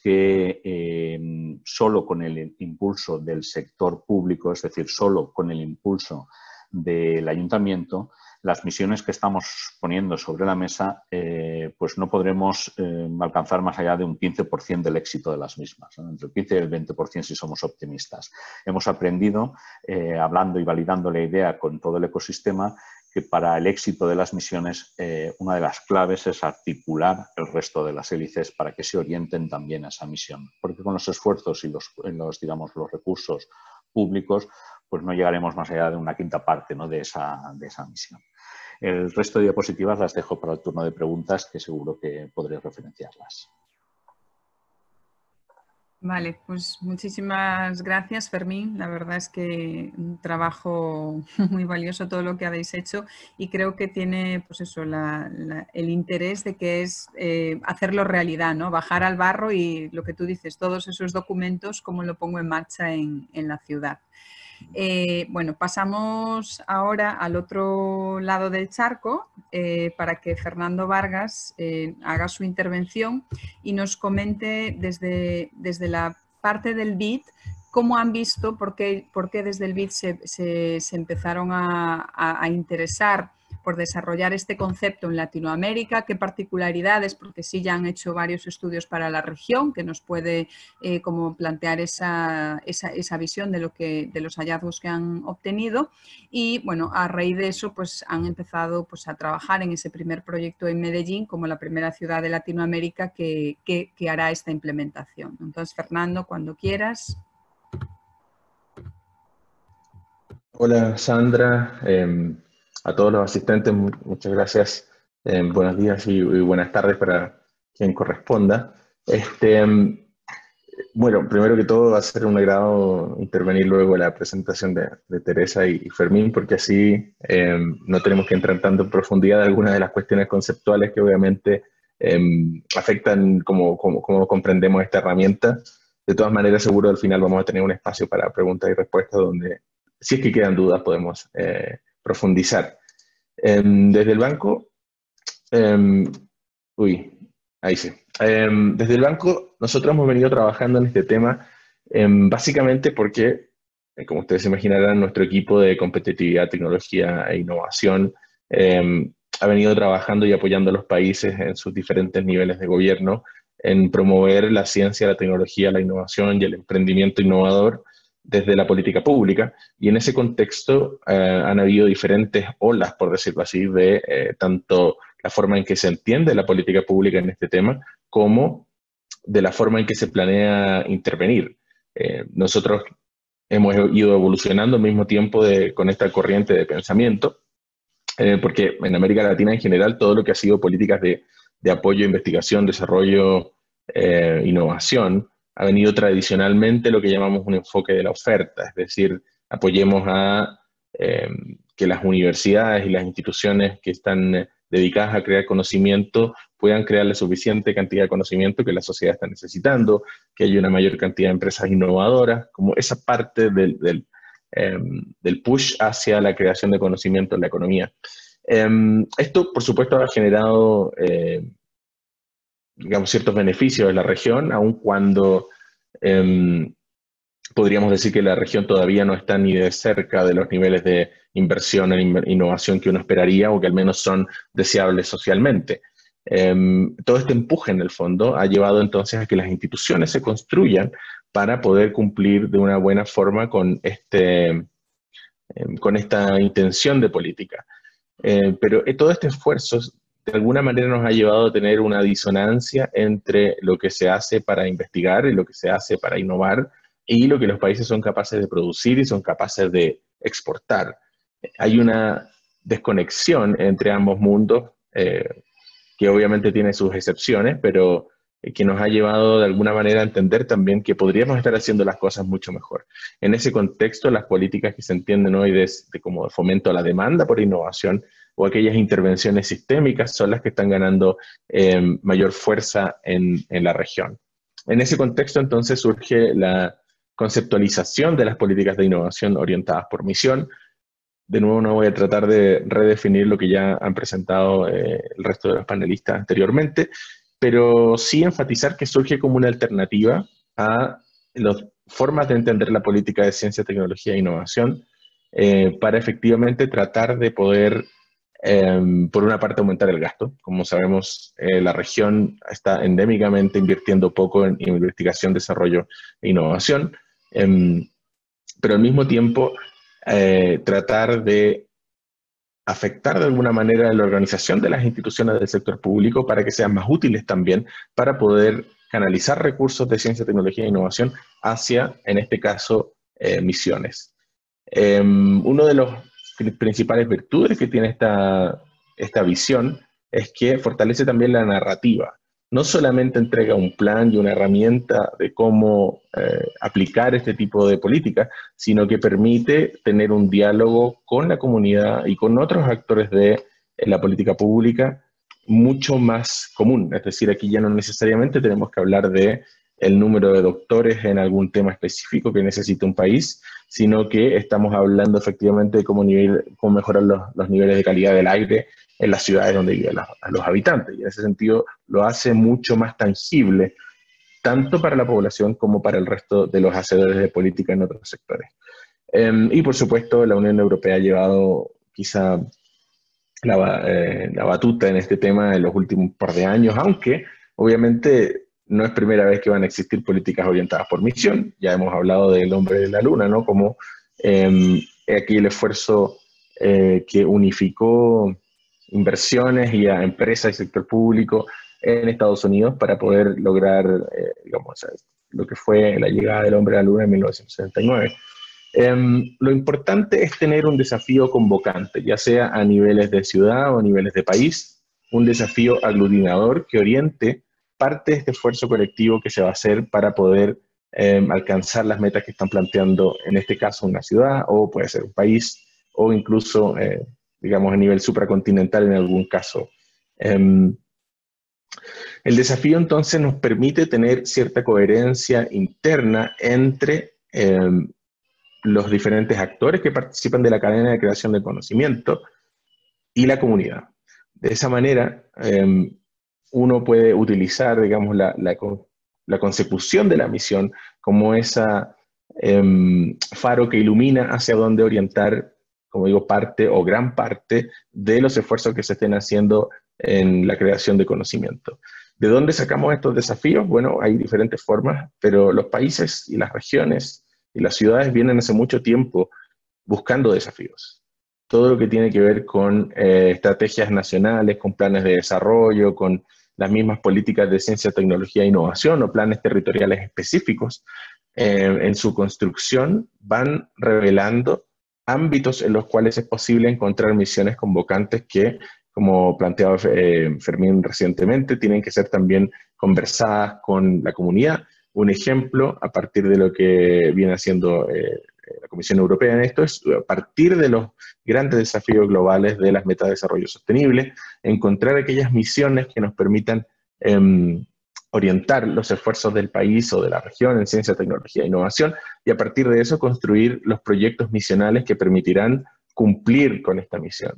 que solo con el impulso del sector público, es decir, solo con el impulso del ayuntamiento, las misiones que estamos poniendo sobre la mesa pues no podremos alcanzar más allá de un 15% del éxito de las mismas, ¿no?, entre el 15 y el 20% si somos optimistas. Hemos aprendido, hablando y validando la idea con todo el ecosistema, que para el éxito de las misiones una de las claves es articular el resto de las hélices para que se orienten también a esa misión. Porque con los esfuerzos y los recursos públicos, pues no llegaremos más allá de una quinta parte, ¿no?, de esa misión. El resto de diapositivas las dejo para el turno de preguntas, que seguro que podré referenciarlas. Vale, pues muchísimas gracias, Fermín. La verdad es que un trabajo muy valioso todo lo que habéis hecho, y creo que tiene, pues eso, el interés de que es hacerlo realidad, ¿no? Bajar al barro y lo que tú dices, todos esos documentos, cómo lo pongo en marcha en la ciudad. Bueno, pasamos ahora al otro lado del charco para que Fernando Vargas haga su intervención y nos comente desde la parte del BID ¿cómo han visto, por qué desde el BID se empezaron a interesar por desarrollar este concepto en Latinoamérica? ¿Qué particularidades? Porque sí ya han hecho varios estudios para la región que nos puede como plantear esa visión de los hallazgos que han obtenido. Y bueno, a raíz de eso pues han empezado pues a trabajar en ese primer proyecto en Medellín como la primera ciudad de Latinoamérica que hará esta implementación. Entonces, Fernando, cuando quieras. Hola Sandra, a todos los asistentes muchas gracias, buenos días y buenas tardes para quien corresponda. Bueno, primero que todo va a ser un agrado intervenir luego en la presentación de Teresa y Fermín, porque así no tenemos que entrar tanto en profundidad en algunas de las cuestiones conceptuales que obviamente afectan cómo comprendemos esta herramienta. De todas maneras, seguro al final vamos a tener un espacio para preguntas y respuestas donde, si es que quedan dudas, podemos profundizar. Desde el banco, ahí sí. Desde el banco, nosotros hemos venido trabajando en este tema básicamente porque, como ustedes se imaginarán, nuestro equipo de competitividad, tecnología e innovación ha venido trabajando y apoyando a los países en sus diferentes niveles de gobierno en promover la ciencia, la tecnología, la innovación y el emprendimiento innovador desde la política pública, y en ese contexto han habido diferentes olas, por decirlo así, de tanto la forma en que se entiende la política pública en este tema, como de la forma en que se planea intervenir. Nosotros hemos ido evolucionando al mismo tiempo con esta corriente de pensamiento, porque en América Latina en general todo lo que ha sido políticas de apoyo, investigación, desarrollo, innovación, ha venido tradicionalmente lo que llamamos un enfoque de la oferta, es decir, apoyemos a que las universidades y las instituciones que están dedicadas a crear conocimiento puedan crear la suficiente cantidad de conocimiento que la sociedad está necesitando, que haya una mayor cantidad de empresas innovadoras, como esa parte del push hacia la creación de conocimiento en la economía. Esto, por supuesto, ha generado digamos, ciertos beneficios en la región, aun cuando podríamos decir que la región todavía no está ni de cerca de los niveles de inversión en innovación que uno esperaría, o que al menos son deseables socialmente. Todo este empuje, en el fondo, ha llevado entonces a que las instituciones se construyan para poder cumplir de una buena forma con esta intención de política. Pero todo este esfuerzo de alguna manera nos ha llevado a tener una disonancia entre lo que se hace para investigar y lo que se hace para innovar y lo que los países son capaces de producir y son capaces de exportar. Hay una desconexión entre ambos mundos que obviamente tiene sus excepciones, pero que nos ha llevado de alguna manera a entender también que podríamos estar haciendo las cosas mucho mejor. En ese contexto, las políticas que se entienden hoy de como fomento a la demanda por innovación o aquellas intervenciones sistémicas son las que están ganando mayor fuerza en la región. En ese contexto, entonces, surge la conceptualización de las políticas de innovación orientadas por misión. De nuevo, no voy a tratar de redefinir lo que ya han presentado el resto de los panelistas anteriormente, pero sí enfatizar que surge como una alternativa a las formas de entender la política de ciencia, tecnología e innovación para efectivamente tratar de poder, por una parte, aumentar el gasto. Como sabemos, la región está endémicamente invirtiendo poco en investigación, desarrollo e innovación, pero al mismo tiempo tratar de afectar de alguna manera la organización de las instituciones del sector público para que sean más útiles también para poder canalizar recursos de ciencia, tecnología e innovación hacia, en este caso, misiones. Uno de los principales virtudes que tiene esta visión es que fortalece también la narrativa. No solamente entrega un plan y una herramienta de cómo aplicar este tipo de políticas, sino que permite tener un diálogo con la comunidad y con otros actores de la política pública mucho más común. Es decir, aquí ya no necesariamente tenemos que hablar de el número de doctores en algún tema específico que necesita un país, sino que estamos hablando efectivamente de cómo mejorar los niveles de calidad del aire en las ciudades donde viven los habitantes. Y en ese sentido lo hace mucho más tangible tanto para la población como para el resto de los hacedores de política en otros sectores. Y por supuesto, la Unión Europea ha llevado quizá la batuta en este tema en los últimos par de años, aunque obviamente no es primera vez que van a existir políticas orientadas por misión. Ya hemos hablado del hombre de la luna, ¿no? Como aquí el esfuerzo que unificó inversiones y a empresas y sector público en Estados Unidos para poder lograr, digamos, lo que fue la llegada del hombre a la luna en 1969. Lo importante es tener un desafío convocante, ya sea a niveles de ciudad o a niveles de país, un desafío aglutinador que oriente parte de este esfuerzo colectivo que se va a hacer para poder alcanzar las metas que están planteando, en este caso una ciudad, o puede ser un país, o incluso, digamos, a nivel supracontinental en algún caso. El desafío entonces nos permite tener cierta coherencia interna entre los diferentes actores que participan de la cadena de creación de conocimiento y la comunidad. De esa manera, uno puede utilizar, digamos, la consecución de la misión como esa faro que ilumina hacia dónde orientar, como digo, parte o gran parte de los esfuerzos que se estén haciendo en la creación de conocimiento. ¿De dónde sacamos estos desafíos? Bueno, hay diferentes formas, pero los países y las regiones y las ciudades vienen hace mucho tiempo buscando desafíos. Todo lo que tiene que ver con estrategias nacionales, con planes de desarrollo, con las mismas políticas de ciencia, tecnología e innovación o planes territoriales específicos, en su construcción van revelando ámbitos en los cuales es posible encontrar misiones convocantes que, como planteaba Fermín recientemente, tienen que ser también conversadas con la comunidad. Un ejemplo, a partir de lo que viene haciendo la Comisión Europea en esto, es a partir de los grandes desafíos globales de las metas de desarrollo sostenible, encontrar aquellas misiones que nos permitan orientar los esfuerzos del país o de la región en ciencia, tecnología e innovación, y a partir de eso construir los proyectos misionales que permitirán cumplir con esta misión.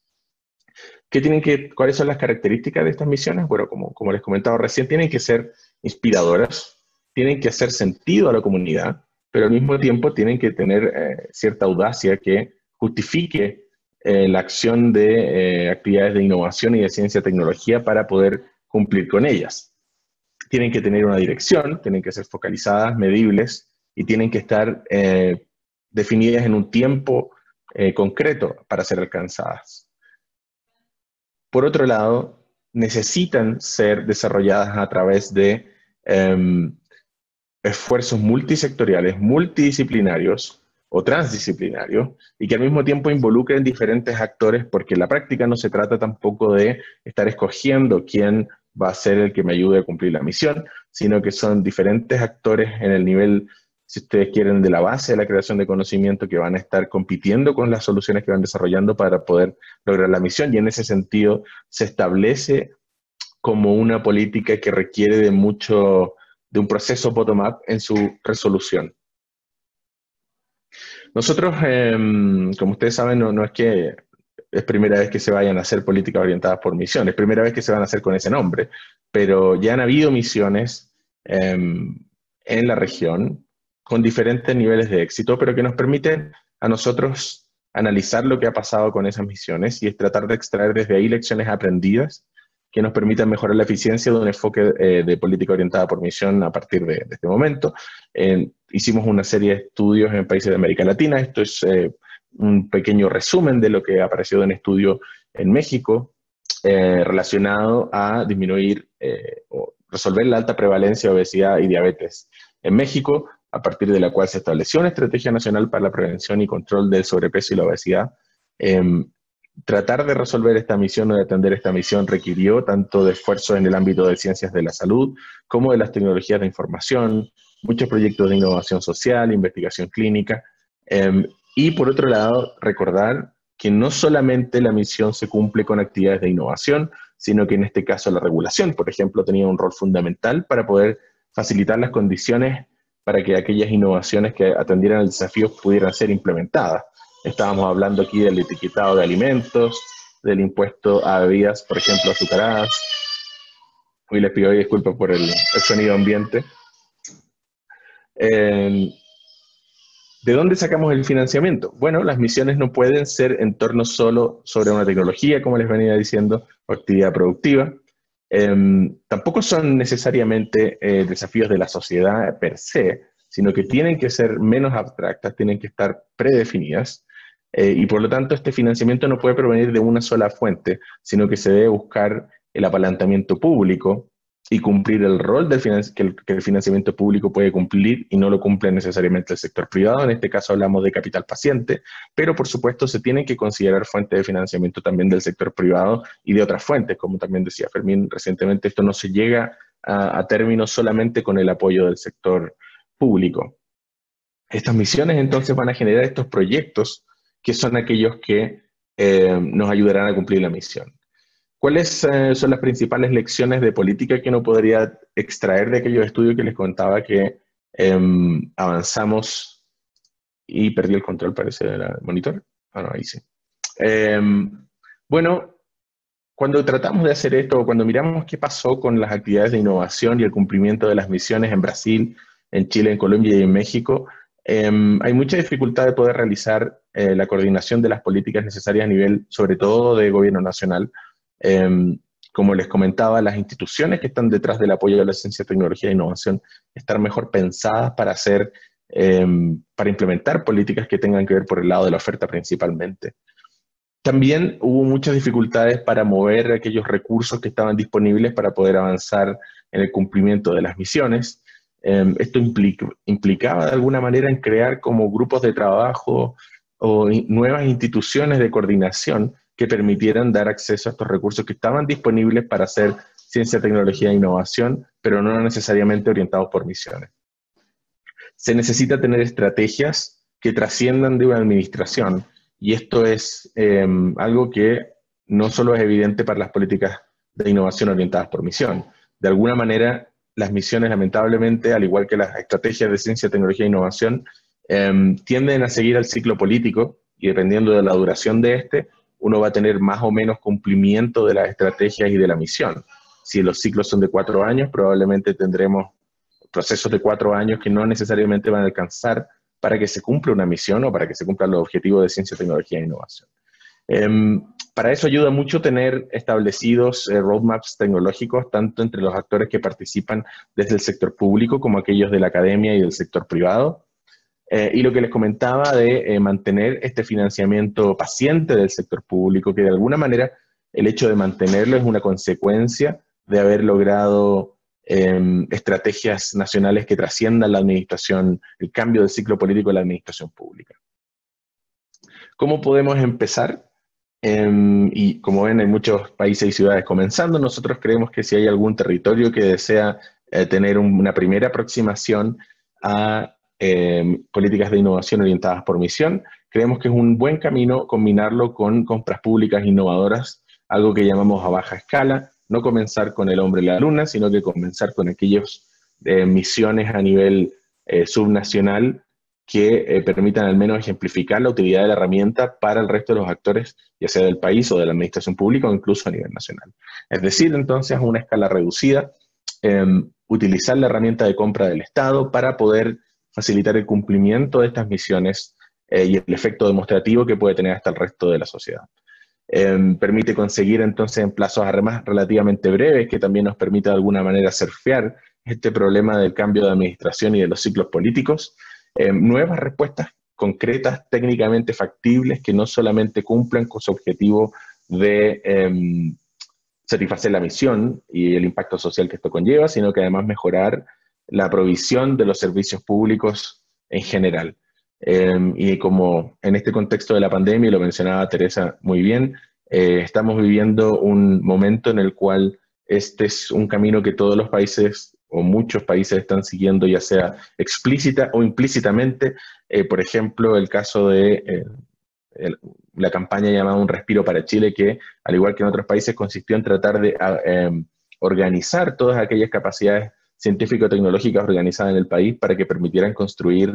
¿Cuáles son las características de estas misiones? Bueno, como les comentaba recién, tienen que ser inspiradoras, tienen que hacer sentido a la comunidad, pero al mismo tiempo tienen que tener cierta audacia que justifique la acción de actividades de innovación y de ciencia y tecnología para poder cumplir con ellas. Tienen que tener una dirección, tienen que ser focalizadas, medibles, y tienen que estar definidas en un tiempo concreto para ser alcanzadas. Por otro lado, necesitan ser desarrolladas a través de esfuerzos multisectoriales, multidisciplinarios o transdisciplinarios, y que al mismo tiempo involucren diferentes actores, porque en la práctica no se trata tampoco de estar escogiendo quién va a ser el que me ayude a cumplir la misión, sino que son diferentes actores en el nivel, si ustedes quieren, de la base de la creación de conocimiento, que van a estar compitiendo con las soluciones que van desarrollando para poder lograr la misión, y en ese sentido se establece como una política que requiere de un proceso bottom-up en su resolución. Nosotros, como ustedes saben, no es que es primera vez que se vayan a hacer políticas orientadas por misión, es primera vez que se van a hacer con ese nombre, pero ya han habido misiones en la región con diferentes niveles de éxito, pero que nos permiten a nosotros analizar lo que ha pasado con esas misiones y tratar de extraer desde ahí lecciones aprendidas que nos permitan mejorar la eficiencia de un enfoque de política orientada por misión a partir de este momento. Hicimos una serie de estudios en países de América Latina. Esto es un pequeño resumen de lo que ha aparecido en estudio en México relacionado a disminuir o resolver la alta prevalencia de obesidad y diabetes en México, a partir de la cual se estableció una estrategia nacional para la prevención y control del sobrepeso y la obesidad. Tratar de resolver esta misión o de atender esta misión requirió tanto de esfuerzos en el ámbito de ciencias de la salud como de las tecnologías de información, muchos proyectos de innovación social, investigación clínica, y por otro lado, recordar que no solamente la misión se cumple con actividades de innovación, sino que en este caso la regulación, por ejemplo, tenía un rol fundamental para poder facilitar las condiciones para que aquellas innovaciones que atendieran el desafío pudieran ser implementadas. Estábamos hablando aquí del etiquetado de alimentos, del impuesto a bebidas, por ejemplo, azucaradas, Y les pido disculpas por el sonido ambiente. ¿De dónde sacamos el financiamiento? Bueno, las misiones no pueden ser en torno solo sobre una tecnología, como les venía diciendo, o actividad productiva. Tampoco son necesariamente desafíos de la sociedad per se, sino que tienen que ser menos abstractas, tienen que estar predefinidas, y por lo tanto este financiamiento no puede provenir de una sola fuente, sino que se debe buscar el apalancamiento público y cumplir el rol que el financiamiento público puede cumplir y no lo cumple necesariamente el sector privado. En este caso hablamos de capital paciente, pero por supuesto se tienen que considerar fuentes de financiamiento también del sector privado y de otras fuentes, como también decía Fermín recientemente. Esto no se llega a término solamente con el apoyo del sector público. Estas misiones entonces van a generar estos proyectos que son aquellos que nos ayudarán a cumplir la misión. ¿Cuáles son las principales lecciones de política que uno podría extraer de aquellos estudios que les contaba que avanzamos? Y perdí el control, parece, del monitor. Ah, no, ahí sí. Bueno, cuando tratamos de hacer esto, cuando miramos qué pasó con las actividades de innovación y el cumplimiento de las misiones en Brasil, en Chile, en Colombia y en México, hay mucha dificultad de poder realizar la coordinación de las políticas necesarias a nivel, sobre todo, de gobierno nacional. Como les comentaba, las instituciones que están detrás del apoyo a la ciencia, tecnología e innovación están mejor pensadas para para implementar políticas que tengan que ver por el lado de la oferta principalmente. También hubo muchas dificultades para mover aquellos recursos que estaban disponibles para poder avanzar en el cumplimiento de las misiones. Esto implicaba de alguna manera en crear como grupos de trabajo o nuevas instituciones de coordinación que permitieran dar acceso a estos recursos que estaban disponibles para hacer ciencia, tecnología e innovación, pero no necesariamente orientados por misiones. Se necesita tener estrategias que trasciendan de una administración, y esto es algo que no solo es evidente para las políticas de innovación orientadas por misión. De alguna manera, las misiones, lamentablemente, al igual que las estrategias de ciencia, tecnología e innovación, tienden a seguir al ciclo político, y dependiendo de la duración de este, uno va a tener más o menos cumplimiento de las estrategias y de la misión. Si los ciclos son de 4 años, probablemente tendremos procesos de 4 años que no necesariamente van a alcanzar para que se cumpla una misión o para que se cumplan los objetivos de ciencia, tecnología e innovación. Para eso ayuda mucho tener establecidos roadmaps tecnológicos, tanto entre los actores que participan desde el sector público como aquellos de la academia y del sector privado. Y lo que les comentaba de mantener este financiamiento paciente del sector público, que de alguna manera el hecho de mantenerlo es una consecuencia de haber logrado estrategias nacionales que trasciendan la administración, el cambio del ciclo político de la administración pública. ¿Cómo podemos empezar? Y como ven, hay muchos países y ciudades comenzando. Nosotros creemos que si hay algún territorio que desea tener una primera aproximación a políticas de innovación orientadas por misión, creemos que es un buen camino combinarlo con compras públicas innovadoras, algo que llamamos a baja escala, no comenzar con el hombre y la luna, sino que comenzar con aquellas misiones a nivel subnacional que permitan al menos ejemplificar la utilidad de la herramienta para el resto de los actores, ya sea del país o de la administración pública o incluso a nivel nacional. Es decir, entonces, a una escala reducida, utilizar la herramienta de compra del Estado para poder facilitar el cumplimiento de estas misiones y el efecto demostrativo que puede tener hasta el resto de la sociedad. Permite conseguir entonces en plazos además relativamente breves, que también nos permite de alguna manera surfear este problema del cambio de administración y de los ciclos políticos, nuevas respuestas concretas, técnicamente factibles, que no solamente cumplan con su objetivo de satisfacer la misión y el impacto social que esto conlleva, sino que además mejorar la provisión de los servicios públicos en general. Y como en este contexto de la pandemia, y lo mencionaba Teresa muy bien, estamos viviendo un momento en el cual este es un camino que todos los países o muchos países están siguiendo, ya sea explícita o implícitamente. Por ejemplo, el caso de la campaña llamada Un Respiro para Chile, que al igual que en otros países consistió en tratar de organizar todas aquellas capacidades científico-tecnológicas organizadas en el país para que permitieran construir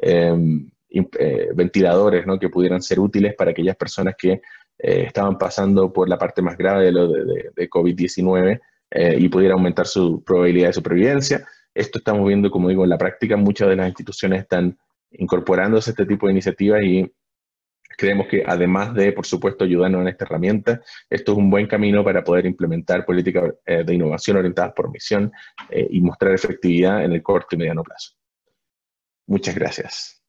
ventiladores, ¿no?, que pudieran ser útiles para aquellas personas que estaban pasando por la parte más grave de COVID-19 y pudiera aumentar su probabilidad de supervivencia. Esto estamos viendo, como digo, en la práctica muchas de las instituciones están incorporándose a este tipo de iniciativas y creemos que además de, por supuesto, ayudarnos en esta herramienta, esto es un buen camino para poder implementar políticas de innovación orientadas por misión y mostrar efectividad en el corto y mediano plazo. Muchas gracias.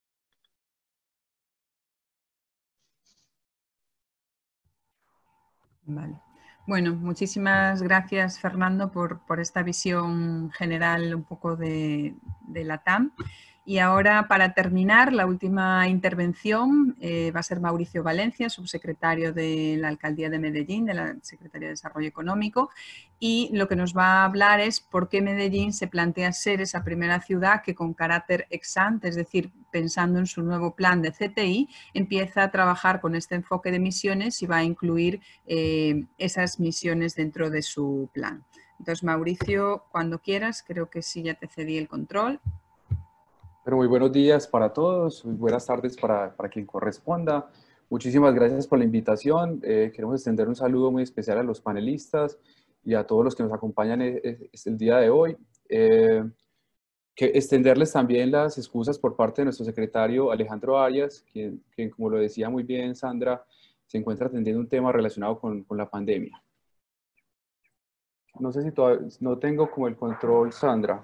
Vale. Bueno, muchísimas gracias, Fernando, por esta visión general un poco de la TAM. Y ahora, para terminar, la última intervención va a ser Mauricio Valencia, subsecretario de la Alcaldía de Medellín, de la Secretaría de Desarrollo Económico, y lo que nos va a hablar es por qué Medellín se plantea ser esa primera ciudad que con carácter ex ante, es decir, pensando en su nuevo plan de CTI, empieza a trabajar con este enfoque de misiones y va a incluir esas misiones dentro de su plan. Entonces, Mauricio, cuando quieras, creo que sí ya te cedí el control. Pero muy buenos días para todos, muy buenas tardes para quien corresponda. Muchísimas gracias por la invitación. Queremos extender un saludo muy especial a los panelistas y a todos los que nos acompañan el día de hoy. Que extenderles también las excusas por parte de nuestro secretario Alejandro Arias, quien como lo decía muy bien Sandra, se encuentra atendiendo un tema relacionado con la pandemia. No sé si todavía no tengo como el control, Sandra.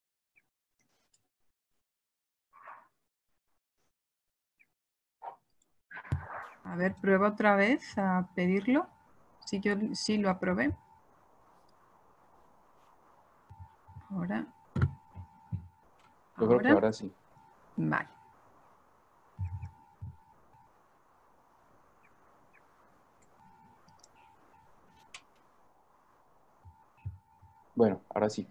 A ver, prueba otra vez a pedirlo. Sí, yo sí lo aprobé. Ahora. Yo creo que ahora sí. Vale. Bueno, ahora sí.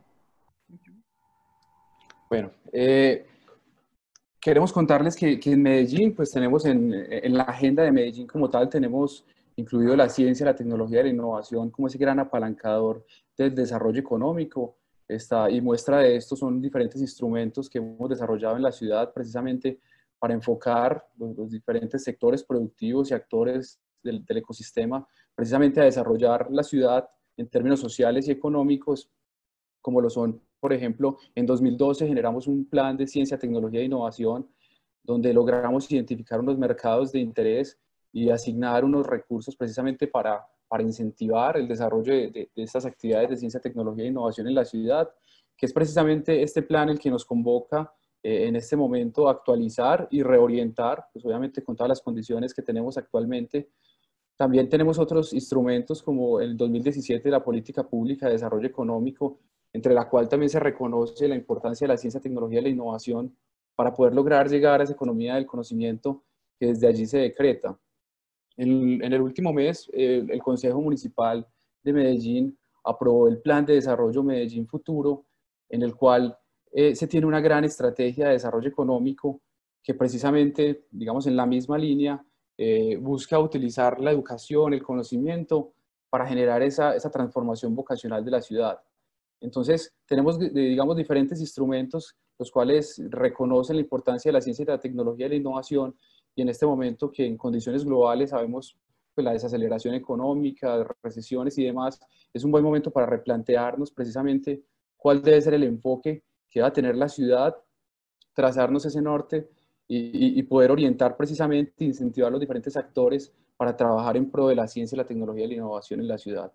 Bueno, queremos contarles que en Medellín, pues tenemos en la agenda de Medellín como tal, tenemos incluido la ciencia, la tecnología y la innovación como ese gran apalancador del desarrollo económico. Y muestra de esto son diferentes instrumentos que hemos desarrollado en la ciudad precisamente para enfocar los diferentes sectores productivos y actores del ecosistema, precisamente a desarrollar la ciudad en términos sociales y económicos, como lo son, por ejemplo, en 2012 generamos un plan de ciencia, tecnología e innovación donde logramos identificar unos mercados de interés y asignar unos recursos precisamente para incentivar el desarrollo de estas actividades de ciencia, tecnología e innovación en la ciudad, que es precisamente este plan el que nos convoca en este momento a actualizar y reorientar, pues obviamente con todas las condiciones que tenemos actualmente. También tenemos otros instrumentos como el 2017 la Política Pública de Desarrollo Económico, entre la cual también se reconoce la importancia de la ciencia, tecnología y la innovación para poder lograr llegar a esa economía del conocimiento que desde allí se decreta. En el último mes, el Consejo Municipal de Medellín aprobó el Plan de Desarrollo Medellín Futuro, en el cual se tiene una gran estrategia de desarrollo económico que precisamente, digamos, en la misma línea, busca utilizar la educación, el conocimiento para generar esa transformación vocacional de la ciudad. Entonces, tenemos, digamos, diferentes instrumentos los cuales reconocen la importancia de la ciencia y la tecnología y la innovación, y en este momento que en condiciones globales sabemos pues, la desaceleración económica, recesiones y demás, es un buen momento para replantearnos precisamente cuál debe ser el enfoque que va a tener la ciudad, trazarnos ese norte y poder orientar precisamente e incentivar a los diferentes actores para trabajar en pro de la ciencia, la tecnología y la innovación en la ciudad.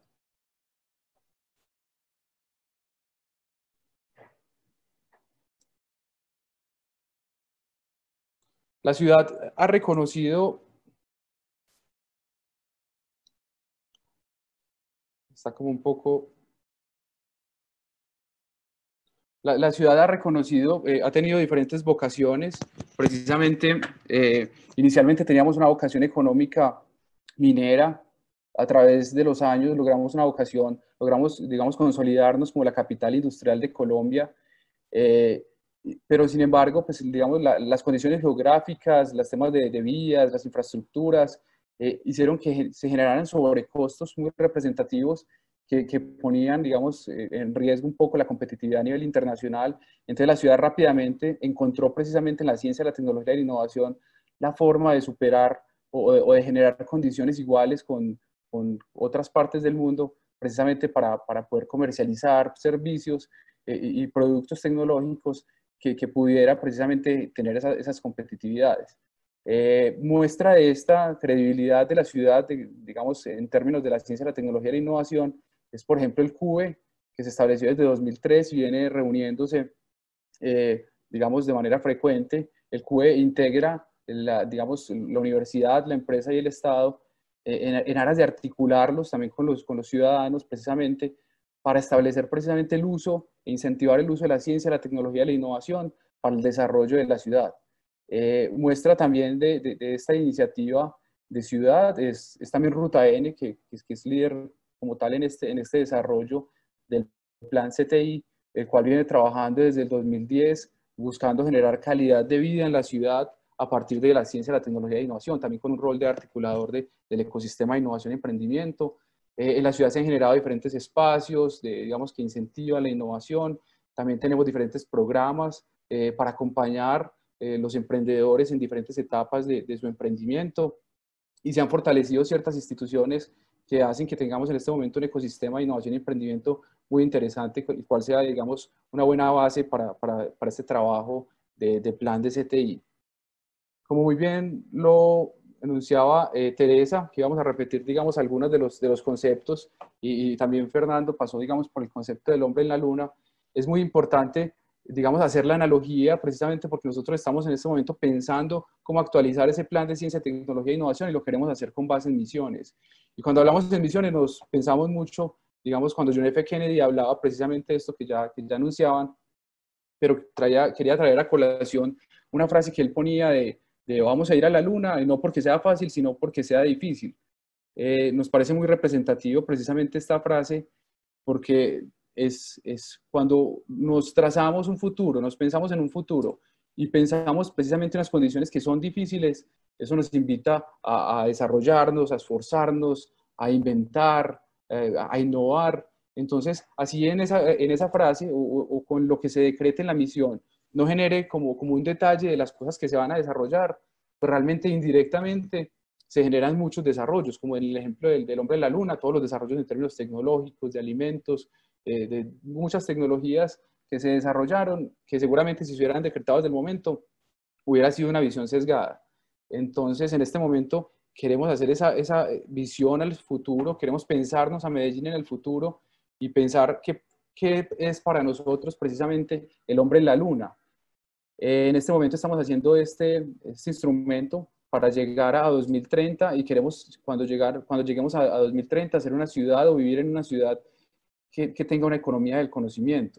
La ciudad ha reconocido, está como un poco, la ciudad ha reconocido, ha tenido diferentes vocaciones, precisamente, inicialmente teníamos una vocación económica minera, a través de los años logramos una vocación, logramos, digamos, consolidarnos como la capital industrial de Colombia, pero sin embargo, pues, digamos, las condiciones geográficas, los temas de vías, las infraestructuras, hicieron que se generaran sobrecostos muy representativos que ponían, digamos, en riesgo un poco la competitividad a nivel internacional. Entonces la ciudad rápidamente encontró precisamente en la ciencia, la tecnología y la innovación la forma de superar o de generar condiciones iguales con otras partes del mundo precisamente para poder comercializar servicios y productos tecnológicos que pudiera precisamente tener esas competitividades. Muestra de esta credibilidad de la ciudad, digamos, en términos de la ciencia, la tecnología y la innovación, es por ejemplo el CUBE, que se estableció desde 2003 y viene reuniéndose, digamos, de manera frecuente. El CUBE integra, digamos, la universidad, la empresa y el Estado en aras de articularlos también con los ciudadanos, precisamente para establecer precisamente el uso e incentivar el uso de la ciencia, la tecnología y la innovación para el desarrollo de la ciudad. Muestra también de esta iniciativa de ciudad es también Ruta N, que es líder como tal en este desarrollo del plan CTI, el cual viene trabajando desde el 2010, buscando generar calidad de vida en la ciudad a partir de la ciencia, la tecnología e innovación, también con un rol de articulador del ecosistema de innovación y emprendimiento. En la ciudad se han generado diferentes espacios, digamos, que incentivan la innovación. También tenemos diferentes programas para acompañar los emprendedores en diferentes etapas de su emprendimiento, y se han fortalecido ciertas instituciones que hacen que tengamos en este momento un ecosistema de innovación y emprendimiento muy interesante, el cual sea, digamos, una buena base para este trabajo de plan de CTI. Como muy bien lo enunciaba Teresa, que íbamos a repetir, digamos, algunos de los conceptos, y también Fernando pasó, digamos, por el concepto del hombre en la luna. Es muy importante, digamos, hacer la analogía, precisamente porque nosotros estamos en este momento pensando cómo actualizar ese plan de ciencia, tecnología e innovación, y lo queremos hacer con base en misiones. Y cuando hablamos de misiones, nos pensamos mucho, digamos, cuando John F. Kennedy hablaba precisamente de esto que ya anunciaban, pero quería traer a colación una frase que él ponía de vamos a ir a la luna, no porque sea fácil, sino porque sea difícil. Nos parece muy representativo precisamente esta frase, porque es cuando nos trazamos un futuro, nos pensamos en un futuro y pensamos precisamente en las condiciones que son difíciles, eso nos invita a desarrollarnos, a esforzarnos, a inventar, a innovar. Entonces, así en esa frase o con lo que se decrete en la misión, no genere como un detalle de las cosas que se van a desarrollar, pero realmente indirectamente se generan muchos desarrollos, como en el ejemplo del hombre en la luna, todos los desarrollos en términos tecnológicos, de alimentos, de muchas tecnologías que se desarrollaron, que seguramente si se hubieran decretado desde el momento, hubiera sido una visión sesgada. Entonces, en este momento queremos hacer esa visión al futuro, queremos pensarnos a Medellín en el futuro y pensar qué es para nosotros precisamente el hombre en la luna. En este momento estamos haciendo este instrumento para llegar a 2030 y queremos cuando lleguemos a 2030 hacer una ciudad o vivir en una ciudad que tenga una economía del conocimiento.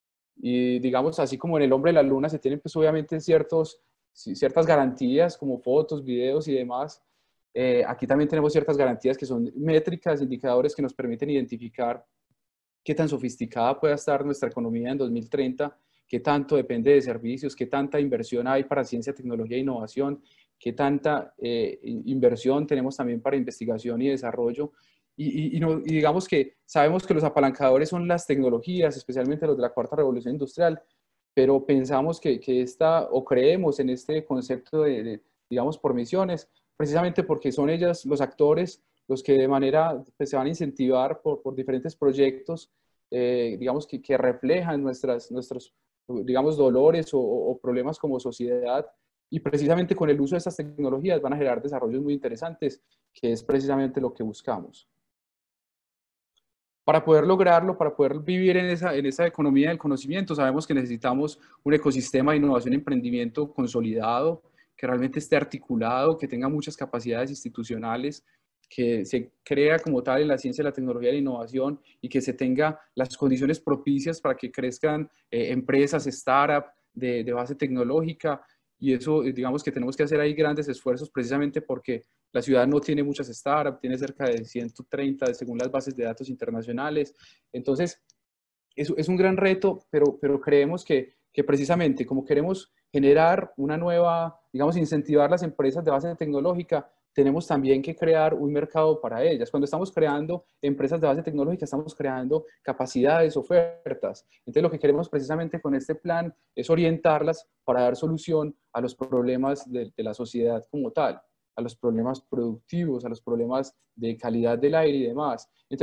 Y digamos, así como en el hombre de la luna se tienen pues obviamente ciertas garantías como fotos, videos y demás, aquí también tenemos ciertas garantías que son métricas, indicadores que nos permiten identificar qué tan sofisticada pueda estar nuestra economía en 2030, qué tanto depende de servicios, qué tanta inversión hay para ciencia, tecnología e innovación, qué tanta inversión tenemos también para investigación y desarrollo. Y digamos que sabemos que los apalancadores son las tecnologías, especialmente los de la cuarta revolución industrial, pero pensamos que o creemos en este concepto digamos, por misiones, precisamente porque son ellas los actores los que de manera pues, se van a incentivar por diferentes proyectos, digamos, que reflejan nuestros, digamos, dolores o problemas como sociedad, y precisamente con el uso de estas tecnologías van a generar desarrollos muy interesantes, que es precisamente lo que buscamos. Para poder lograrlo, para poder vivir en esa economía del conocimiento, sabemos que necesitamos un ecosistema de innovación y emprendimiento consolidado, que realmente esté articulado, que tenga muchas capacidades institucionales, que se crea como tal en la ciencia, la tecnología y la innovación, y que se tenga las condiciones propicias para que crezcan empresas, startups de base tecnológica. Y eso, digamos que tenemos que hacer ahí grandes esfuerzos precisamente porque la ciudad no tiene muchas startups, tiene cerca de 130 según las bases de datos internacionales. Entonces, es un gran reto, pero creemos que precisamente como queremos generar una nueva, digamos, incentivar las empresas de base tecnológica, tenemos también que crear un mercado para ellas. Cuando estamos creando empresas de base tecnológica, estamos creando capacidades, ofertas. Entonces, lo que queremos precisamente con este plan es orientarlas para dar solución a los problemas de la sociedad como tal, a los problemas productivos, a los problemas de calidad del aire y demás. Entonces,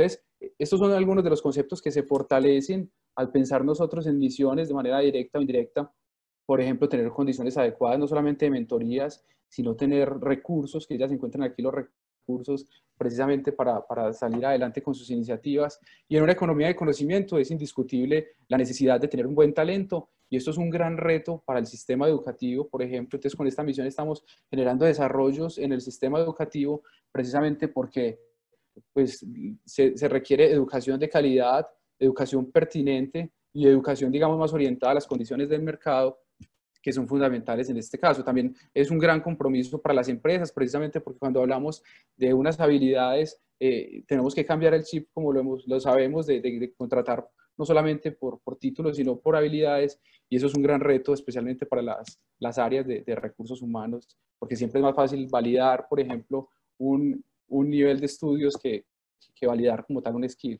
estos son algunos de los conceptos que se fortalecen al pensar nosotros en misiones de manera directa o indirecta. Por ejemplo, tener condiciones adecuadas, no solamente de mentorías, sino tener recursos, que ya se encuentran aquí los recursos precisamente para salir adelante con sus iniciativas. Y en una economía de conocimiento es indiscutible la necesidad de tener un buen talento, y esto es un gran reto para el sistema educativo, por ejemplo. Entonces, con esta misión estamos generando desarrollos en el sistema educativo, precisamente porque pues, se requiere educación de calidad, educación pertinente y educación, digamos, más orientada a las condiciones del mercado, que son fundamentales en este caso. También es un gran compromiso para las empresas, precisamente porque cuando hablamos de unas habilidades, tenemos que cambiar el chip, como lo sabemos, de contratar no solamente por títulos, sino por habilidades, y eso es un gran reto, especialmente para las áreas de recursos humanos, porque siempre es más fácil validar, por ejemplo, un nivel de estudios que validar como tal un skill.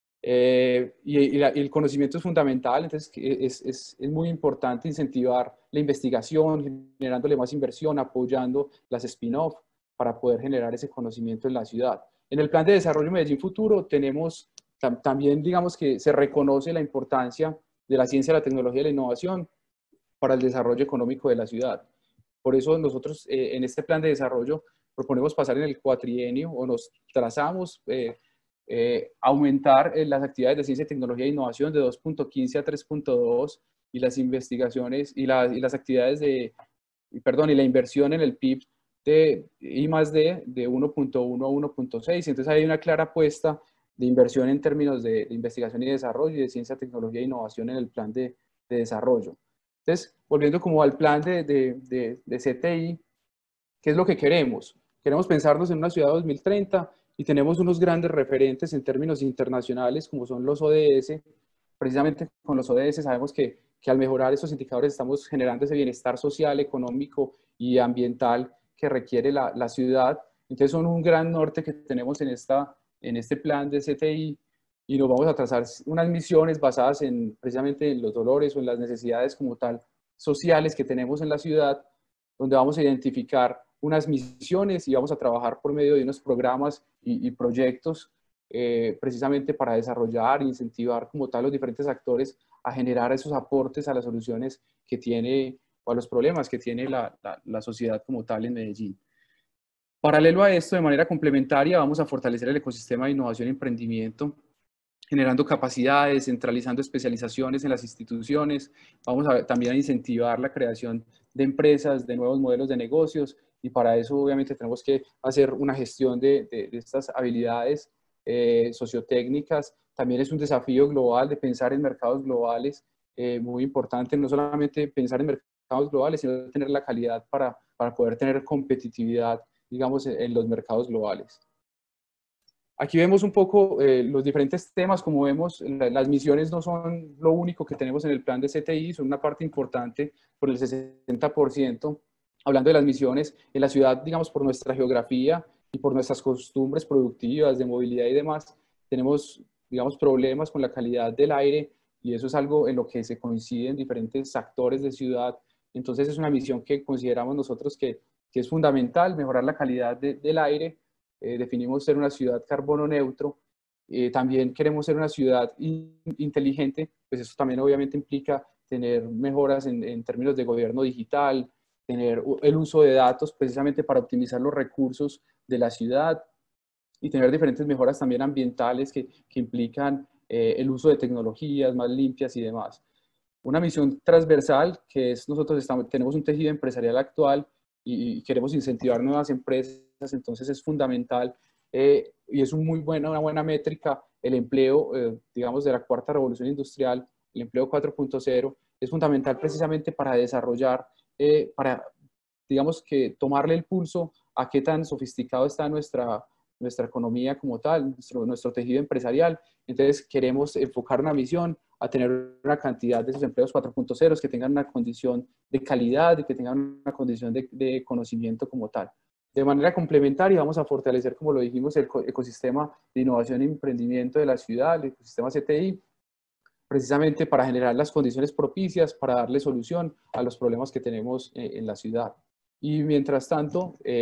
Y el conocimiento es fundamental, entonces es muy importante incentivar la investigación, generándole más inversión, apoyando las spin-off para poder generar ese conocimiento en la ciudad. En el plan de desarrollo Medellín Futuro tenemos también, digamos que se reconoce la importancia de la ciencia, la tecnología y la innovación para el desarrollo económico de la ciudad. Por eso nosotros en este plan de desarrollo proponemos pasar en el cuatrienio, o nos trazamos aumentar las actividades de ciencia, tecnología e innovación de 2.15 a 3.2, y las investigaciones y las actividades y la inversión en el PIB de I+D de 1.1 a 1.6. Entonces hay una clara apuesta de inversión en términos de investigación y desarrollo y de ciencia, tecnología e innovación en el plan de desarrollo. Entonces, volviendo como al plan de CTI, ¿qué es lo que queremos? Queremos pensarnos en una ciudad 2030 y tenemos unos grandes referentes en términos internacionales como son los ODS. Precisamente con los ODS sabemos que al mejorar esos indicadores estamos generando ese bienestar social, económico y ambiental que requiere la ciudad. Entonces son un gran norte que tenemos en este plan de CTI, y nos vamos a trazar unas misiones basadas precisamente en los dolores o en las necesidades como tal sociales que tenemos en la ciudad, donde vamos a identificar unas misiones y vamos a trabajar por medio de unos programas y proyectos precisamente para desarrollar e incentivar como tal los diferentes actores a generar esos aportes a las soluciones que tiene, o a los problemas que tiene la sociedad como tal en Medellín. Paralelo a esto, de manera complementaria, vamos a fortalecer el ecosistema de innovación y emprendimiento, generando capacidades, centralizando especializaciones en las instituciones. Vamos también a incentivar la creación de empresas, de nuevos modelos de negocios, y para eso obviamente tenemos que hacer una gestión de estas habilidades sociotécnicas. También es un desafío global de pensar en mercados globales, muy importante, no solamente pensar en mercados globales, sino tener la calidad para poder tener competitividad, digamos, en los mercados globales. Aquí vemos un poco los diferentes temas. Como vemos, las misiones no son lo único que tenemos en el plan de CTI, son una parte importante, por el 60%. Hablando de las misiones, en la ciudad, digamos, por nuestra geografía y por nuestras costumbres productivas de movilidad y demás, tenemos, digamos, problemas con la calidad del aire, y eso es algo en lo que se coinciden diferentes actores de ciudad. Entonces es una misión que consideramos nosotros que es fundamental, mejorar la calidad del aire. Definimos ser una ciudad carbono neutro. También queremos ser una ciudad inteligente, pues eso también obviamente implica tener mejoras en términos de gobierno digital, tener el uso de datos precisamente para optimizar los recursos de la ciudad, y tener diferentes mejoras también ambientales que implican el uso de tecnologías más limpias y demás. Una misión transversal que es, nosotros tenemos un tejido empresarial actual y queremos incentivar nuevas empresas, entonces es fundamental y es una buena métrica el empleo, digamos, de la cuarta revolución industrial, el empleo 4.0, es fundamental precisamente para desarrollar, digamos, que tomarle el pulso a qué tan sofisticado está nuestra economía como tal, nuestro tejido empresarial. Entonces queremos enfocar una misión a tener una cantidad de esos empleos 4.0 que tengan una condición de calidad y que tengan una condición de conocimiento como tal. De manera complementaria vamos a fortalecer, como lo dijimos, el ecosistema de innovación y emprendimiento de la ciudad, el ecosistema CTI, precisamente para generar las condiciones propicias para darle solución a los problemas que tenemos en la ciudad. Y mientras tanto,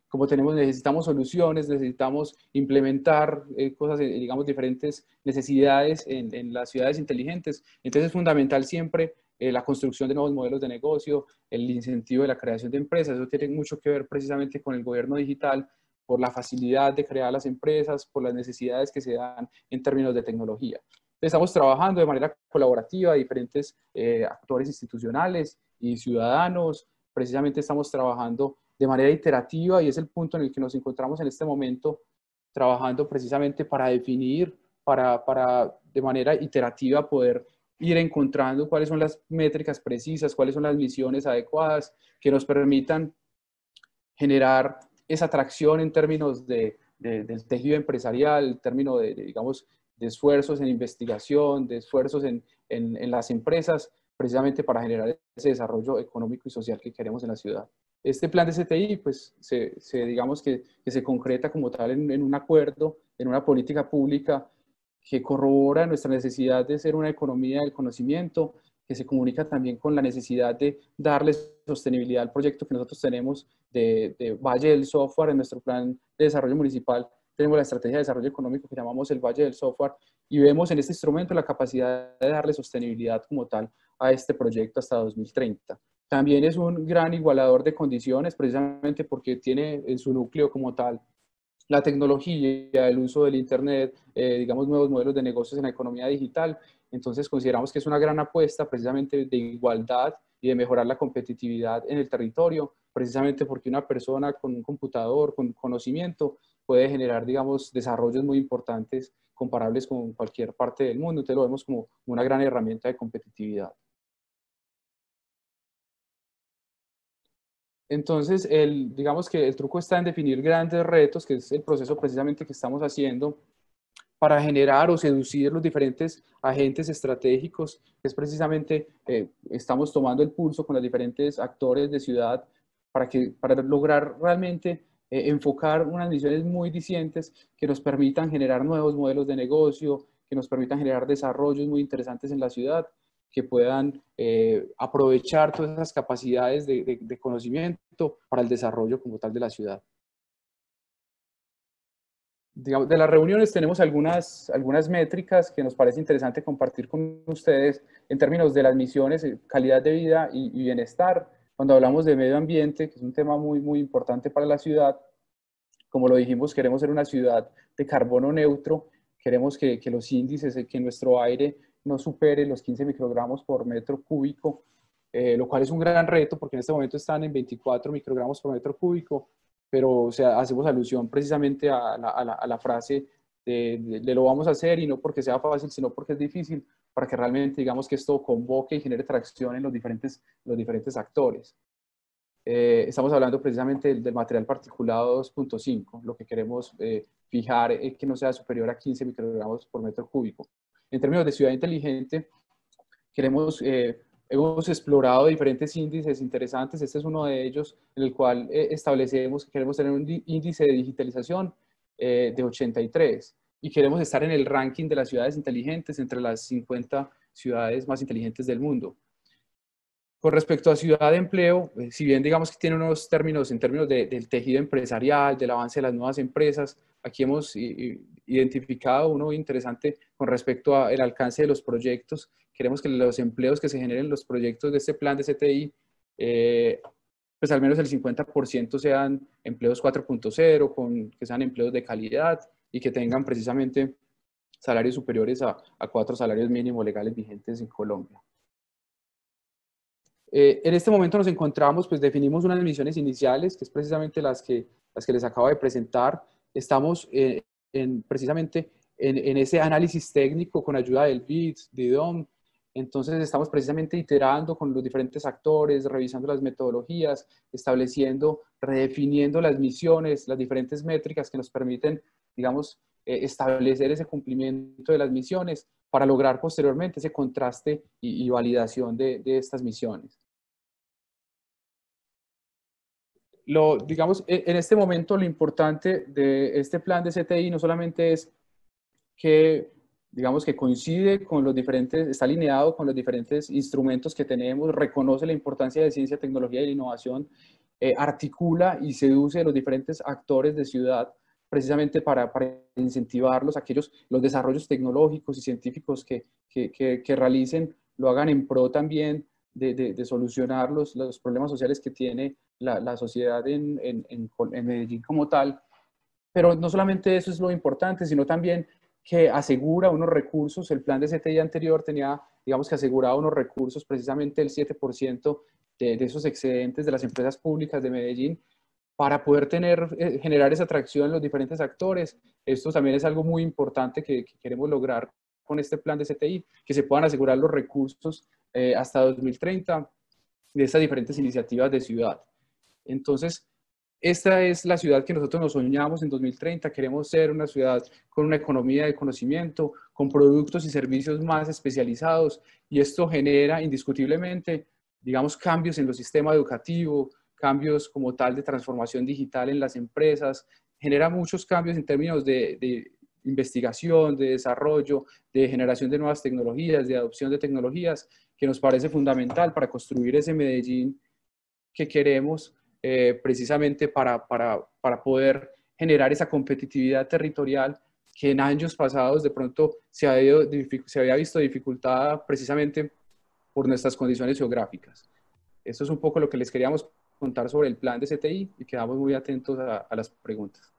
como necesitamos soluciones, necesitamos implementar cosas, digamos, diferentes necesidades en las ciudades inteligentes. Entonces es fundamental siempre la construcción de nuevos modelos de negocio, el incentivo de la creación de empresas. Eso tiene mucho que ver precisamente con el gobierno digital, por la facilidad de crear las empresas, por las necesidades que se dan en términos de tecnología. Estamos trabajando de manera colaborativa, diferentes actores institucionales y ciudadanos. Precisamente estamos trabajando de manera iterativa y es el punto en el que nos encontramos en este momento, trabajando precisamente para definir, para de manera iterativa poder ir encontrando cuáles son las métricas precisas, cuáles son las misiones adecuadas que nos permitan generar esa atracción en términos del tejido empresarial, en términos digamos, de esfuerzos en investigación, de esfuerzos en las empresas, precisamente para generar ese desarrollo económico y social que queremos en la ciudad. Este plan de CTI, pues, digamos que se concreta como tal en un acuerdo, en una política pública que corrobora nuestra necesidad de ser una economía del conocimiento, que se comunica también con la necesidad de darle sostenibilidad al proyecto que nosotros tenemos de Valle del Software. En nuestro plan de desarrollo municipal tenemos la estrategia de desarrollo económico que llamamos el Valle del Software y vemos en este instrumento la capacidad de darle sostenibilidad como tal a este proyecto hasta 2030. También es un gran igualador de condiciones, precisamente porque tiene en su núcleo como tal la tecnología, el uso del Internet, digamos, nuevos modelos de negocios en la economía digital. Entonces consideramos que es una gran apuesta precisamente de igualdad y de mejorar la competitividad en el territorio, precisamente porque una persona con un computador, con conocimiento, puede generar, digamos, desarrollos muy importantes comparables con cualquier parte del mundo. Entonces lo vemos como una gran herramienta de competitividad. Entonces, digamos que el truco está en definir grandes retos, que es el proceso precisamente que estamos haciendo para generar o seducir los diferentes agentes estratégicos, que es precisamente, estamos tomando el pulso con los diferentes actores de ciudad para lograr realmente enfocar unas misiones muy distintas que nos permitan generar nuevos modelos de negocio, que nos permitan generar desarrollos muy interesantes en la ciudad, que puedan aprovechar todas esas capacidades de conocimiento para el desarrollo como tal de la ciudad. Digamos, de las reuniones tenemos algunas métricas que nos parece interesante compartir con ustedes en términos de las misiones, calidad de vida y bienestar. Cuando hablamos de medio ambiente, que es un tema muy, muy importante para la ciudad, como lo dijimos, queremos ser una ciudad de carbono neutro, queremos que los índices, que nuestro aire no supere los 15 microgramos por metro cúbico, lo cual es un gran reto porque en este momento están en 24 microgramos por metro cúbico, pero o sea, hacemos alusión precisamente a la frase de lo vamos a hacer y no porque sea fácil, sino porque es difícil, para que realmente digamos que esto convoque y genere tracción en los diferentes actores. Estamos hablando precisamente del material particulado 2.5, lo que queremos fijar es que no sea superior a 15 microgramos por metro cúbico. En términos de ciudad inteligente, hemos explorado diferentes índices interesantes. Este es uno de ellos en el cual establecemos que queremos tener un índice de digitalización de 83 y queremos estar en el ranking de las ciudades inteligentes entre las 50 ciudades más inteligentes del mundo. Con respecto a ciudad de empleo, si bien digamos que tiene unos términos en términos del tejido empresarial, del avance de las nuevas empresas, aquí hemos identificado uno interesante con respecto al alcance de los proyectos. Queremos que los empleos que se generen en los proyectos de este plan de CTI, pues al menos el 50% sean empleos 4.0, que sean empleos de calidad y que tengan precisamente salarios superiores a 4 salarios mínimos legales vigentes en Colombia. En este momento nos encontramos, pues definimos unas misiones iniciales, que es precisamente las que les acabo de presentar. Estamos precisamente en ese análisis técnico con ayuda del BITS, de IDOM. Entonces estamos precisamente iterando con los diferentes actores, revisando las metodologías, estableciendo, redefiniendo las misiones, las diferentes métricas que nos permiten, digamos, establecer ese cumplimiento de las misiones para lograr posteriormente ese contraste y validación de estas misiones. Digamos, en este momento lo importante de este plan de CTI no solamente es que, digamos, que coincide con los diferentes, está alineado con los diferentes instrumentos que tenemos, reconoce la importancia de ciencia, tecnología y innovación articula y seduce a los diferentes actores de ciudad precisamente para incentivarlos, los desarrollos tecnológicos y científicos que realicen, lo hagan en pro también de solucionar los problemas sociales que tiene la sociedad en Medellín como tal. Pero no solamente eso es lo importante, sino también que asegura unos recursos. El plan de CTI anterior tenía, digamos que aseguraba unos recursos, precisamente el 7% de esos excedentes de las empresas públicas de Medellín, para poder generar esa atracción en los diferentes actores. Esto también es algo muy importante que queremos lograr con este plan de CTI, que se puedan asegurar los recursos hasta 2030 de estas diferentes iniciativas de ciudad. Entonces, esta es la ciudad que nosotros nos soñamos en 2030. Queremos ser una ciudad con una economía de conocimiento, con productos y servicios más especializados, y esto genera indiscutiblemente, digamos, cambios en los sistemas educativos, cambios como tal de transformación digital en las empresas, genera muchos cambios en términos de investigación, de desarrollo, de generación de nuevas tecnologías, de adopción de tecnologías, que nos parece fundamental para construir ese Medellín que queremos, precisamente para poder generar esa competitividad territorial que en años pasados de pronto se había visto dificultada precisamente por nuestras condiciones geográficas. Esto es un poco lo que les queríamos contar sobre el plan de CTI y quedamos muy atentos a las preguntas.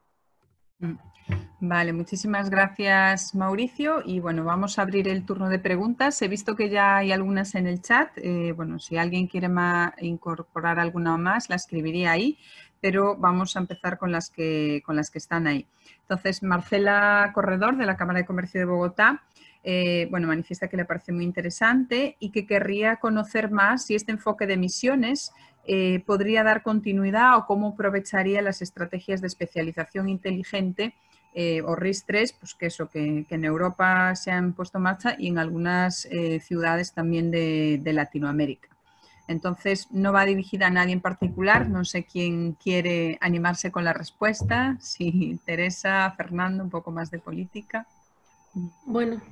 Vale, muchísimas gracias, Mauricio. Y bueno, vamos a abrir el turno de preguntas. He visto que ya hay algunas en el chat. Bueno, si alguien quiere incorporar alguna más, la escribiría ahí, pero vamos a empezar con las que están ahí. Entonces, Marcela Corredor, de la Cámara de Comercio de Bogotá, bueno, manifiesta que le parece muy interesante y que querría conocer más si este enfoque de emisiones podría dar continuidad o cómo aprovecharía las estrategias de especialización inteligente o RIS3, pues que en Europa se han puesto en marcha y en algunas ciudades también de Latinoamérica. Entonces, no va dirigida a nadie en particular, no sé quién quiere animarse con la respuesta, si Teresa, Fernando, un poco más de política. Bueno,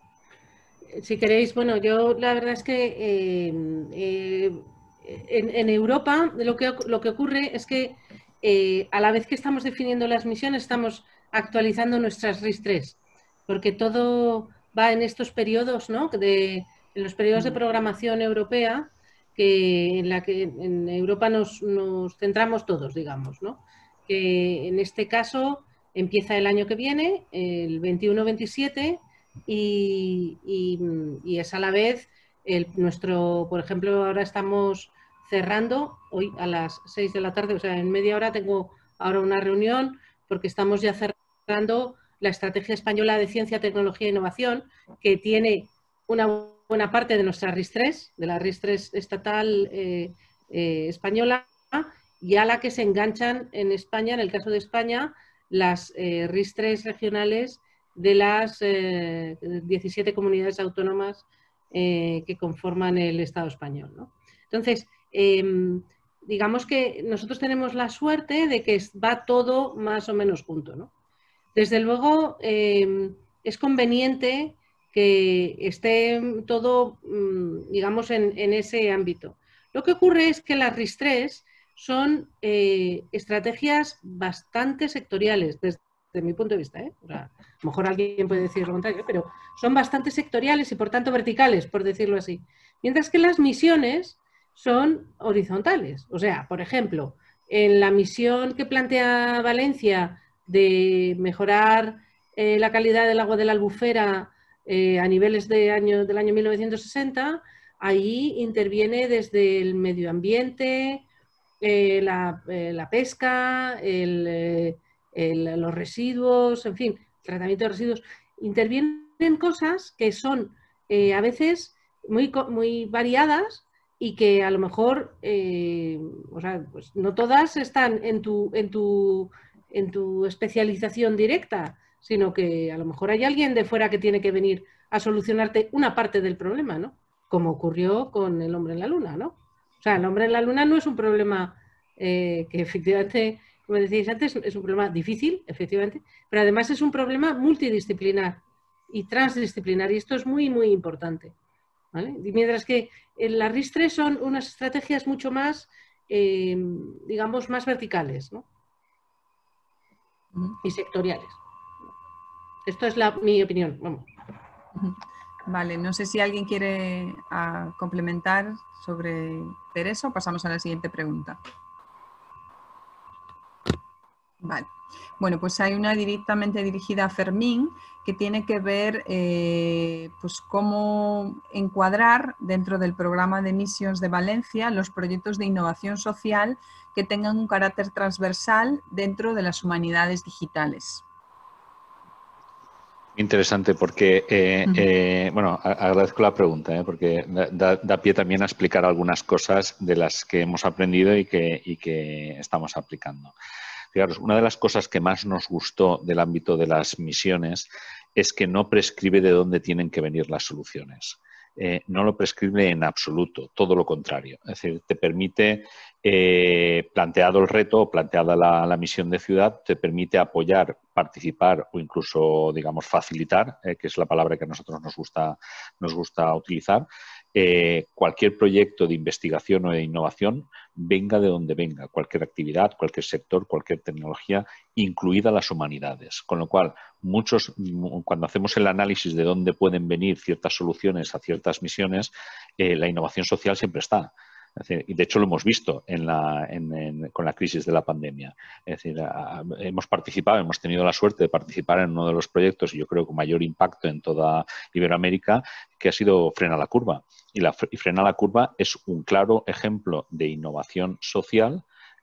si queréis, bueno, yo la verdad es que en Europa lo que ocurre es que a la vez que estamos definiendo las misiones, estamos actualizando nuestras RIS3, porque todo va en estos periodos, ¿no? En los periodos de programación europea, en la que en Europa nos centramos todos, digamos, ¿no? Que en este caso empieza el año que viene, el 21-27, y es a la vez por ejemplo, ahora estamos cerrando, hoy a las 6 de la tarde, o sea, en media hora tengo ahora una reunión porque estamos ya cerrando la Estrategia Española de Ciencia, Tecnología e Innovación, que tiene una buena parte de nuestra RIS3, de la RIS3 estatal española, y a la que se enganchan en España, en el caso de España, las RIS3 regionales de las 17 comunidades autónomas que conforman el Estado español, ¿no? Entonces, digamos que nosotros tenemos la suerte de que va todo más o menos junto, ¿no? Desde luego, es conveniente que esté todo, digamos, en ese ámbito. Lo que ocurre es que las RIS3 son estrategias bastante sectoriales, desde mi punto de vista, O sea, a lo mejor alguien puede decir lo contrario, pero son bastante sectoriales y por tanto verticales, por decirlo así. Mientras que las misiones son horizontales. O sea, por ejemplo, en la misión que plantea Valencia de mejorar la calidad del agua de la Albufera a niveles del año 1960, ahí interviene desde el medio ambiente, la pesca, los residuos, en fin, tratamiento de residuos. Intervienen cosas que son a veces muy variadas y que a lo mejor, o sea, pues no todas están en tu especialización directa, sino que a lo mejor hay alguien de fuera que tiene que venir a solucionarte una parte del problema, ¿no? Como ocurrió con el hombre en la luna, ¿no? O sea, el hombre en la luna no es un problema que efectivamente, como decíais antes, es un problema difícil, efectivamente, pero además es un problema multidisciplinar y transdisciplinar, y esto es muy, muy importante, ¿vale? Y mientras que las RIS3 son unas estrategias mucho más digamos, más verticales, ¿no? Y sectoriales. Esto es mi opinión, vamos. Vale, no sé si alguien quiere complementar sobre Teresa o pasamos a la siguiente pregunta. Vale. Bueno, pues hay una directamente dirigida a Fermín que tiene que ver pues cómo encuadrar dentro del programa de Missions de Valencia los proyectos de innovación social que tengan un carácter transversal dentro de las humanidades digitales. Interesante porque, bueno, agradezco la pregunta, porque da pie también a explicar algunas cosas de las que hemos aprendido y que estamos aplicando. Fijaros, una de las cosas que más nos gustó del ámbito de las misiones es que no prescribe de dónde tienen que venir las soluciones. No lo prescribe en absoluto, todo lo contrario. Es decir, te permite, planteado el reto o planteada la misión de ciudad, te permite apoyar, participar o incluso, digamos, facilitar, que es la palabra que a nosotros nos gusta utilizar, cualquier proyecto de investigación o de innovación, venga de donde venga, cualquier actividad, cualquier sector, cualquier tecnología, incluida las humanidades. Con lo cual, cuando hacemos el análisis de dónde pueden venir ciertas soluciones a ciertas misiones, la innovación social siempre está. Es decir, y de hecho lo hemos visto con la crisis de la pandemia. Es decir, hemos participado, hemos tenido la suerte de participar en uno de los proyectos, y yo creo con mayor impacto en toda Iberoamérica, que ha sido Frena la Curva. Y Frena la Curva es un claro ejemplo de innovación social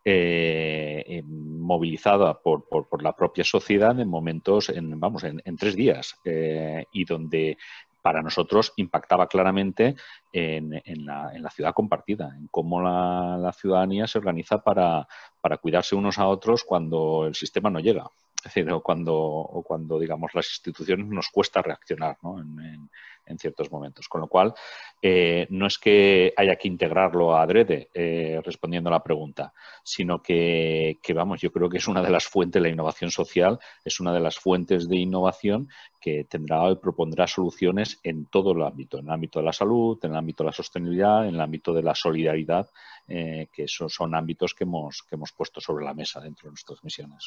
movilizada por la propia sociedad en momentos, en 3 días, y donde para nosotros impactaba claramente en la ciudad compartida, en cómo la ciudadanía se organiza para cuidarse unos a otros cuando el sistema no llega. Es decir, o cuando digamos, las instituciones nos cuesta reaccionar, ¿no? en ciertos momentos. Con lo cual, no es que haya que integrarlo a adrede, respondiendo a la pregunta, sino que, vamos, yo creo que es una de las fuentes de la innovación social, es una de las fuentes de innovación que tendrá y propondrá soluciones en todo el ámbito, en el ámbito de la salud, en el ámbito de la sostenibilidad, en el ámbito de la solidaridad, que esos son ámbitos que hemos puesto sobre la mesa dentro de nuestras misiones.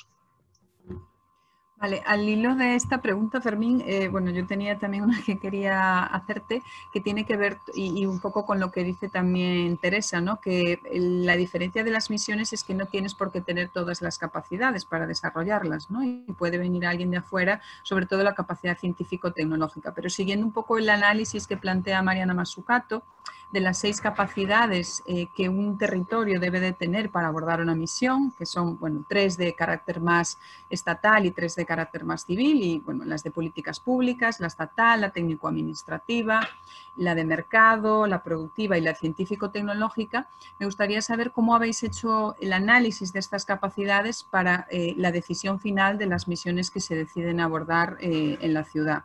Vale, al hilo de esta pregunta, Fermín, bueno, yo tenía también una que quería hacerte, que tiene que ver, y un poco con lo que dice también Teresa, ¿no? Que la diferencia de las misiones es que no tienes por qué tener todas las capacidades para desarrollarlas, ¿no? Y puede venir alguien de afuera, sobre todo la capacidad científico-tecnológica. Pero siguiendo un poco el análisis que plantea Mariana Mazzucato, de las 6 capacidades que un territorio debe de tener para abordar una misión, que son, bueno, 3 de carácter más estatal y 3 de carácter más civil, y bueno, las de políticas públicas, la estatal, la técnico-administrativa, la de mercado, la productiva y la científico-tecnológica. Me gustaría saber cómo habéis hecho el análisis de estas capacidades para la decisión final de las misiones que se deciden abordar en la ciudad.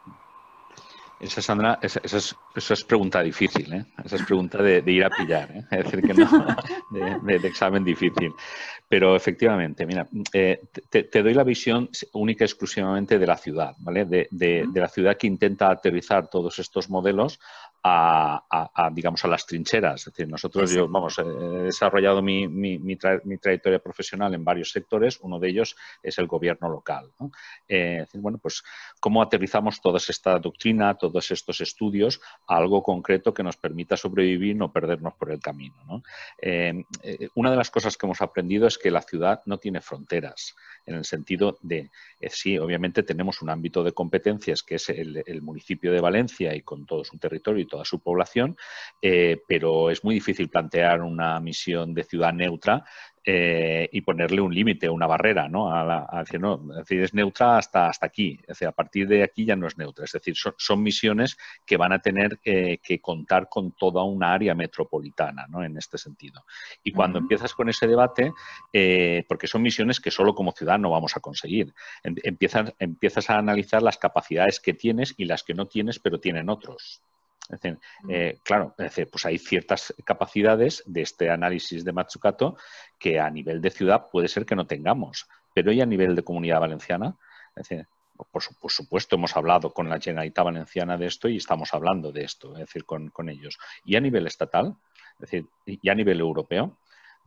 Esa, Sandra, esa es pregunta difícil, ¿eh? Esa es pregunta de ir a pillar, ¿eh? Es decir, que no, de examen difícil. Pero efectivamente, mira, te doy la visión única y exclusivamente de la ciudad, ¿vale? De la ciudad que intenta aterrizar todos estos modelos digamos, a las trincheras. Es decir, nosotros, he desarrollado mi trayectoria profesional en varios sectores. Uno de ellos es el gobierno local, ¿no? Es decir, bueno, pues, ¿cómo aterrizamos toda esta doctrina, todos estos estudios a algo concreto que nos permita sobrevivir y no perdernos por el camino, ¿no? Una de las cosas que hemos aprendido es que la ciudad no tiene fronteras, en el sentido de, sí, obviamente tenemos un ámbito de competencias que es el municipio de Valencia y con todo su territorio y toda su población, pero es muy difícil plantear una misión de ciudad neutra y ponerle un límite, una barrera, ¿no? Es decir, es neutra hasta aquí. Es decir, a partir de aquí ya no es neutra. Es decir, son misiones que van a tener que contar con toda una área metropolitana, ¿no? En este sentido. Y cuando empiezas con ese debate, porque son misiones que solo como ciudad no vamos a conseguir, empiezas a analizar las capacidades que tienes y las que no tienes, pero tienen otros. Es decir, claro, pues hay ciertas capacidades de este análisis de Mazzucato que a nivel de ciudad puede ser que no tengamos, pero ¿y a nivel de Comunidad Valenciana? Es decir, por supuesto, hemos hablado con la Generalitat Valenciana de esto y estamos hablando de esto, es decir, con ellos. ¿Y a nivel estatal? Es decir, ¿y a nivel europeo? Es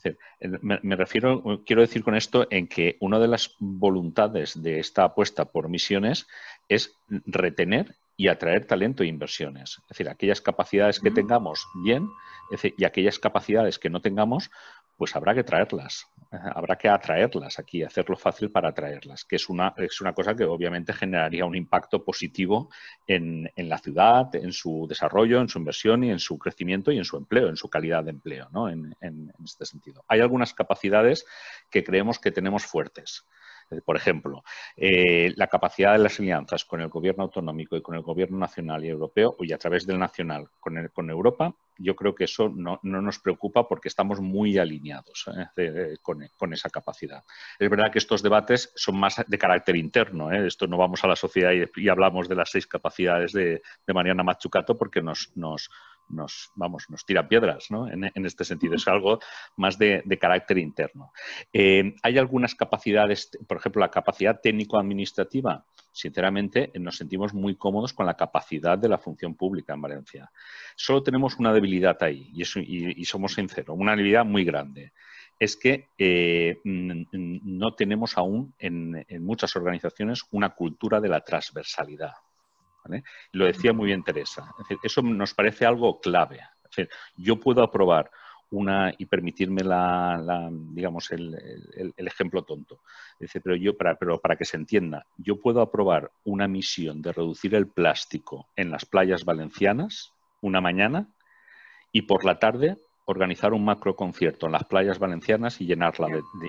Me refiero, quiero decir con esto en que una de las voluntades de esta apuesta por misiones es retener y atraer talento e inversiones. Es decir, aquellas capacidades que tengamos, bien, y aquellas capacidades que no tengamos, pues habrá que traerlas, habrá que atraerlas aquí, hacerlo fácil para atraerlas, que es una cosa que obviamente generaría un impacto positivo en la ciudad, en su desarrollo, en su inversión y en su crecimiento y en su empleo, en su calidad de empleo, ¿no? En este sentido. Hay algunas capacidades que creemos que tenemos fuertes. Por ejemplo, la capacidad de las alianzas con el gobierno autonómico y con el gobierno nacional y europeo, y a través del nacional con Europa, yo creo que eso no nos preocupa porque estamos muy alineados con esa capacidad. Es verdad que estos debates son más de carácter interno. Esto no vamos a la sociedad y hablamos de las 6 capacidades de Mariana Mazzucato porque nos tira piedras, ¿no? En este sentido. Es algo más de carácter interno. Hay algunas capacidades, por ejemplo, la capacidad técnico-administrativa. Sinceramente, nos sentimos muy cómodos con la capacidad de la función pública en Valencia. Solo tenemos una debilidad ahí, y somos sinceros, una debilidad muy grande. Es que no tenemos aún en muchas organizaciones una cultura de la transversalidad. ¿Vale? Lo decía muy bien Teresa. Es decir, eso nos parece algo clave. Es decir, yo puedo aprobar y permitirme digamos, el ejemplo tonto. Dice, pero para que se entienda, yo puedo aprobar una misión de reducir el plástico en las playas valencianas una mañana y por la tarde organizar un macroconcierto en las playas valencianas y llenarla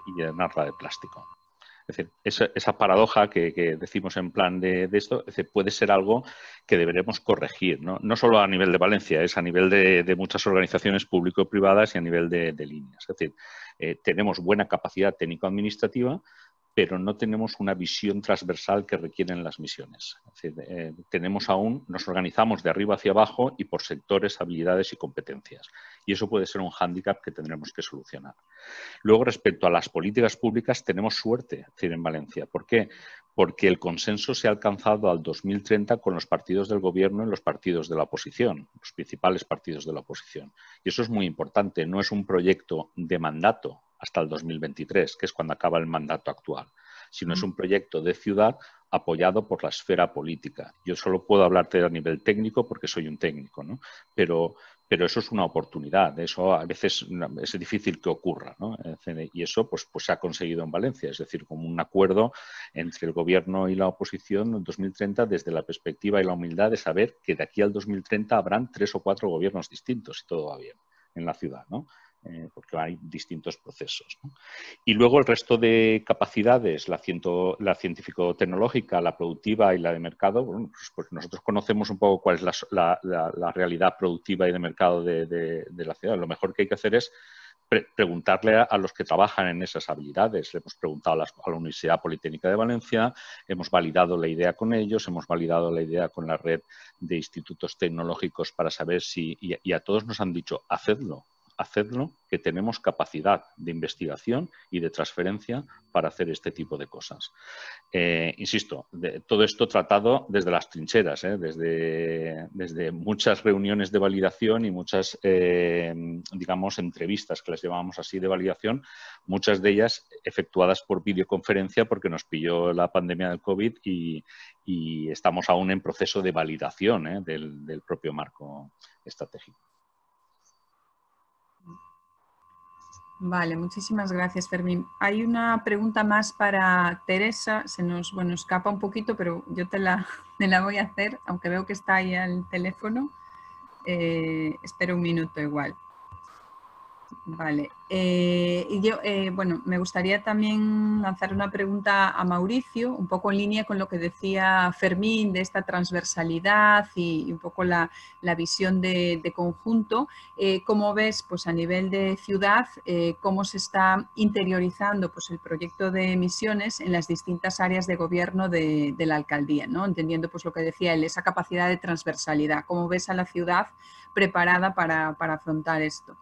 de plástico. Es decir, esa paradoja que decimos en plan de esto, es decir, puede ser algo que deberemos corregir, ¿no? No solo a nivel de Valencia, es a nivel de muchas organizaciones público-privadas y a nivel de líneas. Es decir, tenemos buena capacidad técnico-administrativa, pero no tenemos una visión transversal que requieren las misiones. Es decir, nos organizamos de arriba hacia abajo y por sectores, habilidades y competencias. Y eso puede ser un hándicap que tendremos que solucionar. Luego, respecto a las políticas públicas, tenemos suerte, es decir, en Valencia. ¿Por qué? Porque el consenso se ha alcanzado al 2030 con los partidos del gobierno y los partidos de la oposición, los principales partidos de la oposición. Y eso es muy importante. No es un proyecto de mandato hasta el 2023, que es cuando acaba el mandato actual, sino es un proyecto de ciudad apoyado por la esfera política. Yo solo puedo hablarte a nivel técnico porque soy un técnico, ¿no? Pero eso es una oportunidad, eso a veces es difícil que ocurra, ¿no? Y eso pues se ha conseguido en Valencia, es decir, como un acuerdo entre el gobierno y la oposición en 2030 desde la perspectiva y la humildad de saber que de aquí al 2030 habrán 3 o 4 gobiernos distintos si todo va bien en la ciudad, ¿no? Porque hay distintos procesos, ¿no? Y luego el resto de capacidades, la científico-tecnológica, la productiva y la de mercado, bueno, pues nosotros conocemos un poco cuál es la realidad productiva y de mercado de la ciudad. Lo mejor que hay que hacer es preguntarle a los que trabajan en esas habilidades. Le hemos preguntado a la Universidad Politécnica de Valencia, hemos validado la idea con ellos, hemos validado la idea con la red de institutos tecnológicos para saber y a todos nos han dicho, hacedlo, que tenemos capacidad de investigación y de transferencia para hacer este tipo de cosas. Insisto, todo esto tratado desde las trincheras, desde muchas reuniones de validación y muchas, digamos, entrevistas que las llamamos así de validación, muchas de ellas efectuadas por videoconferencia porque nos pilló la pandemia del COVID y estamos aún en proceso de validación del propio marco estratégico. Vale, muchísimas gracias, Fermín. Hay una pregunta más para Teresa. Se nos escapa un poquito, pero yo te la voy a hacer, aunque veo que está ahí al teléfono. Espero un minuto igual. Vale. Y yo, me gustaría también lanzar una pregunta a Mauricio, un poco en línea con lo que decía Fermín de esta transversalidad y un poco la visión de conjunto. ¿Cómo ves, pues a nivel de ciudad, cómo se está interiorizando pues, el proyecto de misiones en las distintas áreas de gobierno de la alcaldía, ¿no? Entendiendo pues lo que decía él, esa capacidad de transversalidad. ¿Cómo ves a la ciudad preparada para afrontar esto?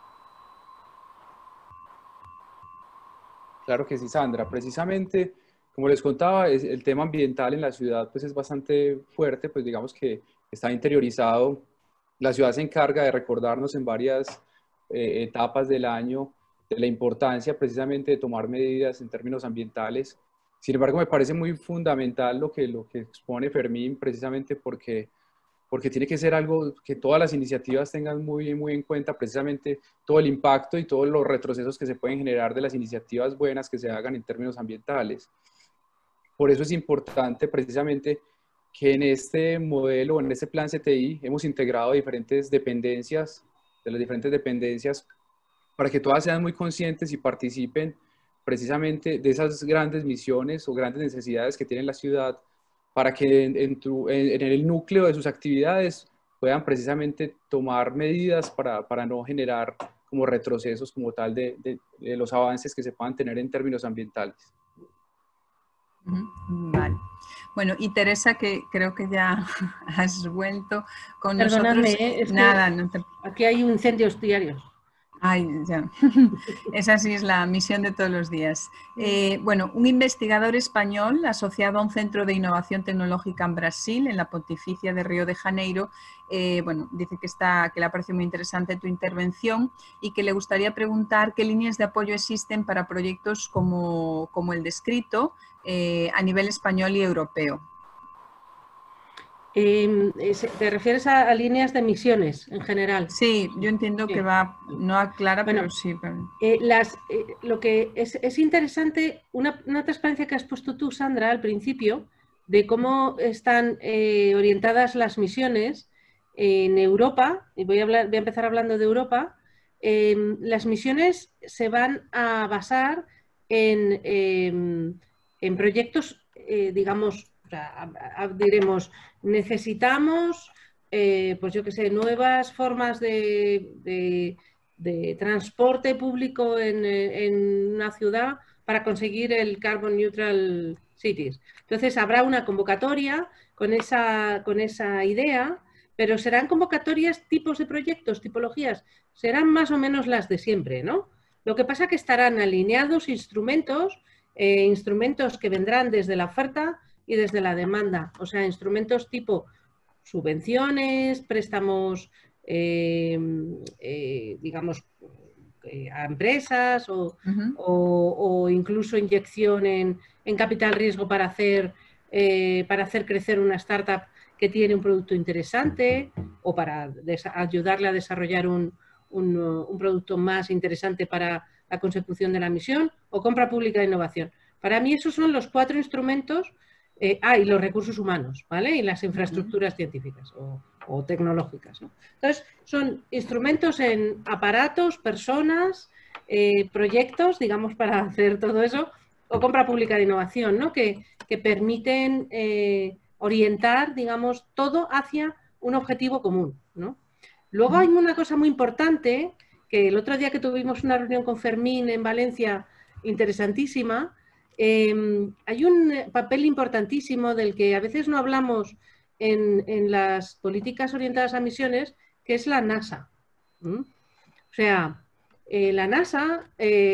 Claro que sí, Sandra. Precisamente, como les contaba, el tema ambiental en la ciudad pues, es bastante fuerte, pues digamos que está interiorizado. La ciudad se encarga de recordarnos en varias etapas del año de la importancia precisamente de tomar medidas en términos ambientales. Sin embargo, me parece muy fundamental lo que expone Fermín, precisamente porque tiene que ser algo que todas las iniciativas tengan muy en cuenta, precisamente todo el impacto y todos los retrocesos que se pueden generar de las iniciativas buenas que se hagan en términos ambientales. Por eso es importante precisamente que en este modelo, en este plan CTI, hemos integrado diferentes dependencias, de las diferentes dependencias, para que todas sean muy conscientes y participen precisamente de esas grandes misiones o grandes necesidades que tiene la ciudad, para que en el núcleo de sus actividades puedan precisamente tomar medidas para no generar como retrocesos como tal de los avances que se puedan tener en términos ambientales. Vale. Bueno, y Teresa, que creo que ya has vuelto con Perdóname, nosotros. es Nada, que no te... aquí hay incendios diarios. Ay, ya. Esa sí es la misión de todos los días. Bueno, un investigador español asociado a un centro de innovación tecnológica en Brasil, en la Pontificia de Río de Janeiro, bueno, dice que le ha parecido muy interesante tu intervención y que le gustaría preguntar qué líneas de apoyo existen para proyectos como el descrito a nivel español y europeo. ¿Te refieres a líneas de misiones en general? Sí, yo entiendo que va, no aclara, bueno, pero sí. Pero... lo que es interesante, una transparencia que has puesto tú, Sandra, al principio, de cómo están orientadas las misiones en Europa, y voy a empezar hablando de Europa. Las misiones se van a basar en proyectos, digamos, o sea, diremos, necesitamos, pues yo qué sé, nuevas formas de transporte público en una ciudad para conseguir el Carbon Neutral Cities. Entonces habrá una convocatoria con esa idea, pero serán convocatorias, tipos de proyectos, tipologías, serán más o menos las de siempre, ¿no? Lo que pasa es que estarán alineados instrumentos que vendrán desde la oferta y desde la demanda, o sea, instrumentos tipo subvenciones, préstamos, digamos, a empresas o incluso inyección en capital riesgo para hacer crecer una startup que tiene un producto interesante o para ayudarle a desarrollar un producto más interesante para la consecución de la misión, o compra pública de innovación. Para mí esos son los 4 instrumentos. Y los recursos humanos, ¿vale? Y las infraestructuras científicas o tecnológicas, ¿no? Entonces, son instrumentos en aparatos, personas, proyectos, digamos, para hacer todo eso, o compra pública de innovación, ¿no? Que permiten orientar, digamos, todo hacia un objetivo común, ¿no? Luego hay una cosa muy importante, que el otro día que tuvimos una reunión con Fermín en Valencia, interesantísima. Hay un papel importantísimo del que a veces no hablamos en las políticas orientadas a misiones, que es la NASA. O sea, la NASA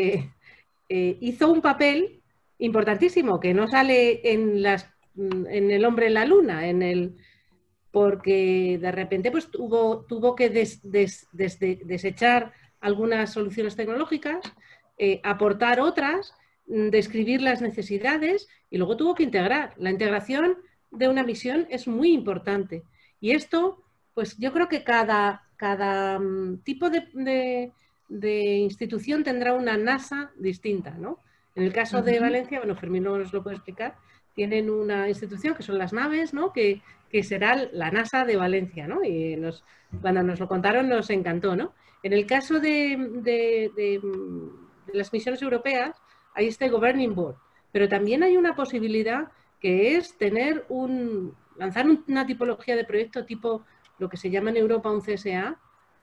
hizo un papel importantísimo que no sale en el hombre en la luna, porque de repente pues, tuvo que desechar algunas soluciones tecnológicas, aportar otras, describir las necesidades y luego tuvo que integrar. La integración de una misión es muy importante. Y esto, pues yo creo que cada tipo de institución tendrá una NASA distinta, ¿no? En el caso de Valencia, bueno, Fermín nos lo puede explicar, tienen una institución que son las naves, ¿no? Que será la NASA de Valencia, ¿no? Y cuando nos lo contaron nos encantó, ¿no? En el caso de las misiones europeas, hay este Governing Board, pero también hay una posibilidad que es lanzar una tipología de proyecto tipo lo que se llama en Europa un CSA,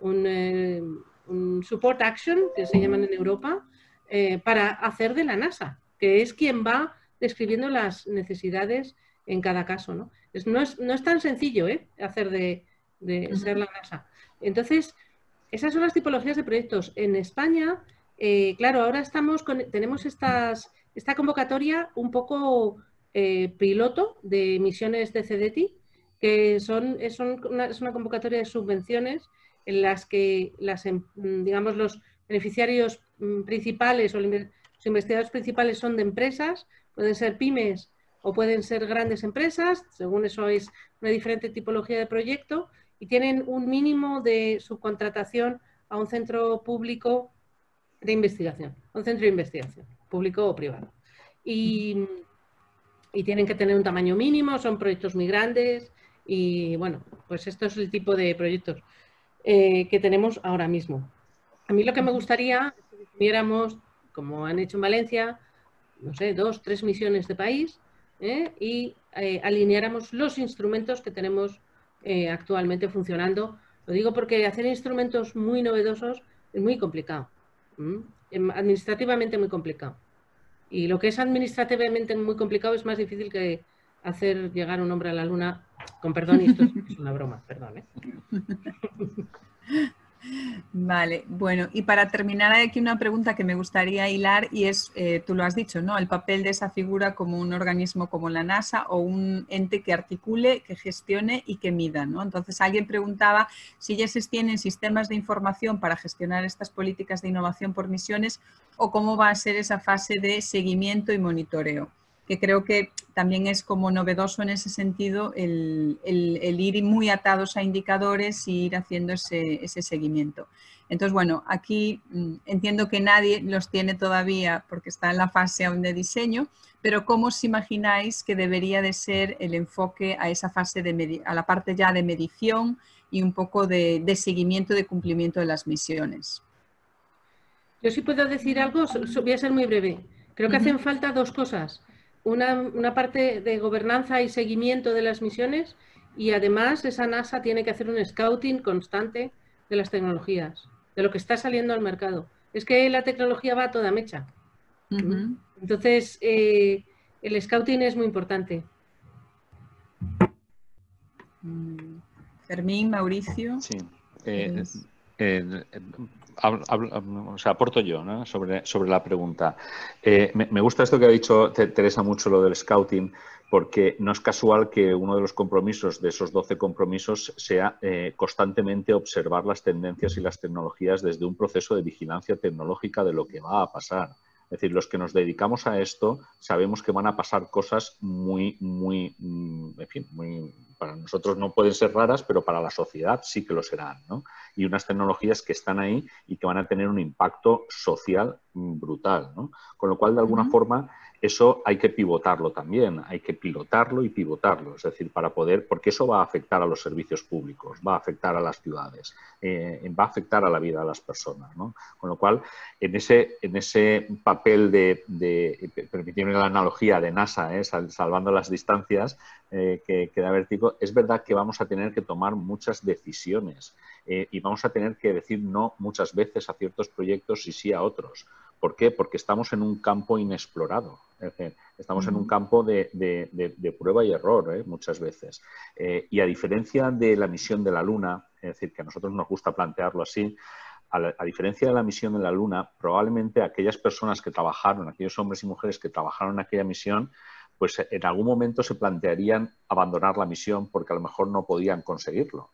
un Support Action, que se llaman en Europa, para hacer de la NASA, que es quien va describiendo las necesidades en cada caso, ¿no? No es tan sencillo hacer de ser la NASA. Entonces, esas son las tipologías de proyectos. En España, claro, ahora tenemos esta convocatoria un poco piloto de misiones de CDTI, que es una convocatoria de subvenciones en las que digamos, los beneficiarios principales o los investigadores principales son de empresas, pueden ser pymes o pueden ser grandes empresas, según eso es una diferente tipología de proyecto, y tienen un mínimo de subcontratación a un centro público de investigación, un centro de investigación, público o privado. Y tienen que tener un tamaño mínimo, son proyectos muy grandes y bueno, pues esto es el tipo de proyectos que tenemos ahora mismo. A mí lo que me gustaría es que definiéramos, como han hecho en Valencia, no sé, 2, 3 misiones de país y alineáramos los instrumentos que tenemos actualmente funcionando. Lo digo porque hacer instrumentos muy novedosos es muy complicado, administrativamente muy complicado. Y lo que es administrativamente muy complicado es más difícil que hacer llegar un hombre a la luna, con perdón, y esto es una broma, perdón. Vale, bueno, y para terminar hay aquí una pregunta que me gustaría hilar y es, tú lo has dicho, ¿no? El papel de esa figura como un organismo como la NASA o un ente que articule, que gestione y que mida, ¿no? Entonces alguien preguntaba si ya se tienen sistemas de información para gestionar estas políticas de innovación por misiones o cómo va a ser esa fase de seguimiento y monitoreo, que creo que también es como novedoso en ese sentido el ir muy atados a indicadores y ir haciendo ese seguimiento. Entonces, bueno, aquí entiendo que nadie los tiene todavía porque está en la fase aún de diseño, pero ¿cómo os imagináis que debería de ser el enfoque a esa fase, a la parte ya de medición y un poco de seguimiento de cumplimiento de las misiones? Yo sí puedo decir algo, voy a ser muy breve. Creo que hacen falta 2 cosas. Una parte de gobernanza y seguimiento de las misiones y además esa NASA tiene que hacer un scouting constante de las tecnologías, de lo que está saliendo al mercado. Es que la tecnología va a toda mecha. Entonces, el scouting es muy importante. Fermín, Mauricio. Sí. O sea, aporto yo, ¿no? sobre la pregunta. Me gusta esto que ha dicho Teresa mucho, lo del scouting, porque no es casual que uno de los compromisos de esos 12 compromisos sea constantemente observar las tendencias y las tecnologías desde un proceso de vigilancia tecnológica de lo que va a pasar. Es decir, los que nos dedicamos a esto sabemos que van a pasar cosas muy, para nosotros no pueden ser raras, pero para la sociedad sí que lo serán, ¿no? Y unas tecnologías que están ahí y que van a tener un impacto social brutal, ¿no? Con lo cual, de alguna forma, eso hay que pivotarlo también, hay que pilotarlo y pivotarlo, es decir, para poder, porque eso va a afectar a los servicios públicos, va a afectar a las ciudades, va a afectar a la vida de las personas, ¿no? Con lo cual, en ese papel permitirme la analogía de NASA, salvando las distancias, que da vértigo, es verdad que vamos a tener que tomar muchas decisiones y vamos a tener que decir no muchas veces a ciertos proyectos y sí a otros. ¿Por qué? Porque estamos en un campo inexplorado. Es decir, estamos en un campo de prueba y error muchas veces. Y a diferencia de la misión de la Luna, es decir, que a nosotros nos gusta plantearlo así, a diferencia de la misión de la Luna, probablemente aquellas personas que trabajaron, aquellos hombres y mujeres que trabajaron en aquella misión, pues en algún momento se plantearían abandonar la misión porque a lo mejor no podían conseguirlo.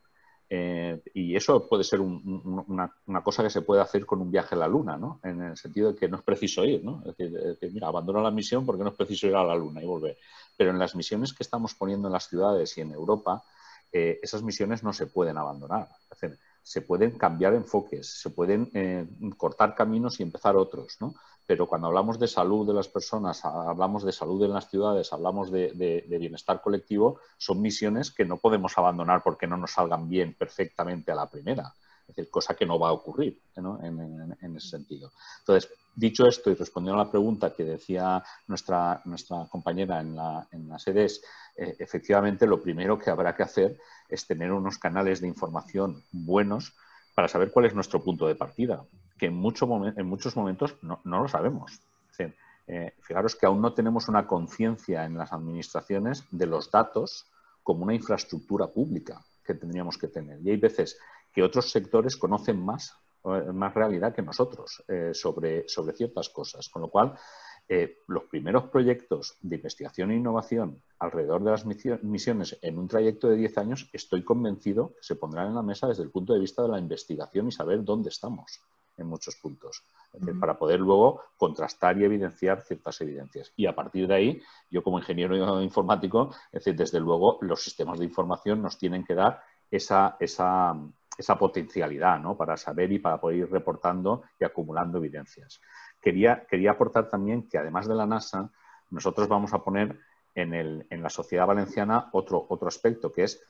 Y eso puede ser una cosa que se puede hacer con un viaje a la Luna, ¿no? En el sentido de que no es preciso ir, ¿no? Es decir, mira, abandono la misión porque no es preciso ir a la Luna y volver. Pero en las misiones que estamos poniendo en las ciudades y en Europa, esas misiones no se pueden abandonar. Es decir, se pueden cambiar enfoques, se pueden cortar caminos y empezar otros, ¿no? Pero cuando hablamos de salud de las personas, hablamos de salud en las ciudades, hablamos de bienestar colectivo, son misiones que no podemos abandonar porque no nos salgan bien perfectamente a la primera. Es decir, cosa que no va a ocurrir, ¿no? en ese sentido. Entonces, dicho esto y respondiendo a la pregunta que decía nuestra compañera en las sedes, efectivamente lo primero que habrá que hacer es tener unos canales de información buenos para saber cuál es nuestro punto de partida, que en muchos momentos no lo sabemos. Es decir, fijaros que aún no tenemos una conciencia en las administraciones de los datos como una infraestructura pública que tendríamos que tener. Y hay veces que otros sectores conocen más realidad que nosotros sobre ciertas cosas. Con lo cual, los primeros proyectos de investigación e innovación alrededor de las misiones en un trayecto de 10 años, estoy convencido que se pondrán en la mesa desde el punto de vista de la investigación y saber dónde estamos. en muchos puntos. Es decir, para poder luego contrastar y evidenciar ciertas evidencias. Y a partir de ahí, yo como ingeniero informático, es decir, desde luego los sistemas de información nos tienen que dar esa potencialidad, ¿no? Para saber y para poder ir reportando y acumulando evidencias. Quería aportar también que además de la NASA, nosotros vamos a poner en la sociedad valenciana otro aspecto, que es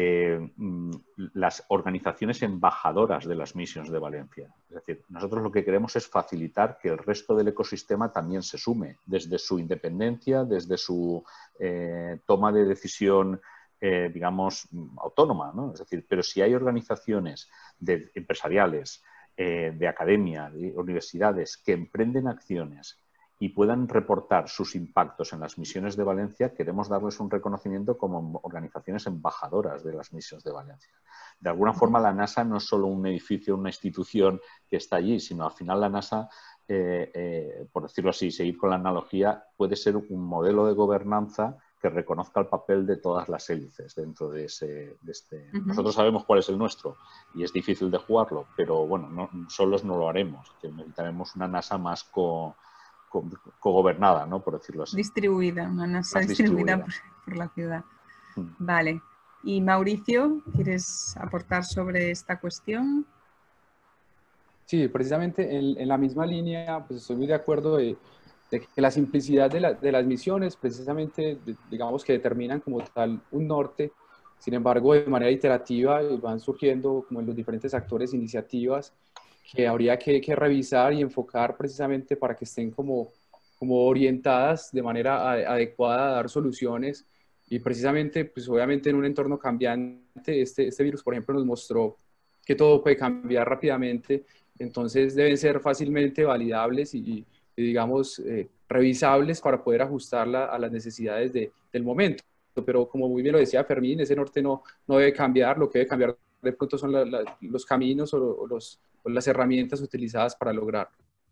las organizaciones embajadoras de las misiones de Valencia. Es decir, nosotros lo que queremos es facilitar que el resto del ecosistema también se sume, desde su independencia, desde su toma de decisión, digamos, autónoma, ¿no? Es decir, pero si hay organizaciones empresariales, de academia, de universidades que emprenden acciones y puedan reportar sus impactos en las misiones de Valencia, queremos darles un reconocimiento como organizaciones embajadoras de las misiones de Valencia. De alguna forma, la NASA no es solo un edificio, una institución que está allí, sino al final la NASA, por decirlo así, seguir con la analogía, puede ser un modelo de gobernanza que reconozca el papel de todas las élites dentro de este... Nosotros sabemos cuál es el nuestro y es difícil de jugarlo, pero bueno, solos no lo haremos. Necesitaremos una NASA más cogobernada, ¿no? Por decirlo así. Distribuida, una NASA distribuida por la ciudad. Vale. Y Mauricio, ¿quieres aportar sobre esta cuestión? Sí, precisamente en la misma línea, pues estoy muy de acuerdo de que la simplicidad de las misiones precisamente, digamos que determinan como tal un norte. Sin embargo, de manera iterativa van surgiendo como en los diferentes actores iniciativas que habría que revisar y enfocar precisamente para que estén como orientadas de manera adecuada a dar soluciones. Y precisamente, pues obviamente en un entorno cambiante, este virus, por ejemplo, nos mostró que todo puede cambiar rápidamente, entonces deben ser fácilmente validables y digamos, revisables para poder ajustarla a las necesidades del momento. Pero como muy bien lo decía Fermín, ese norte no debe cambiar, lo que debe cambiar de pronto son los caminos o las herramientas utilizadas para lograrlo.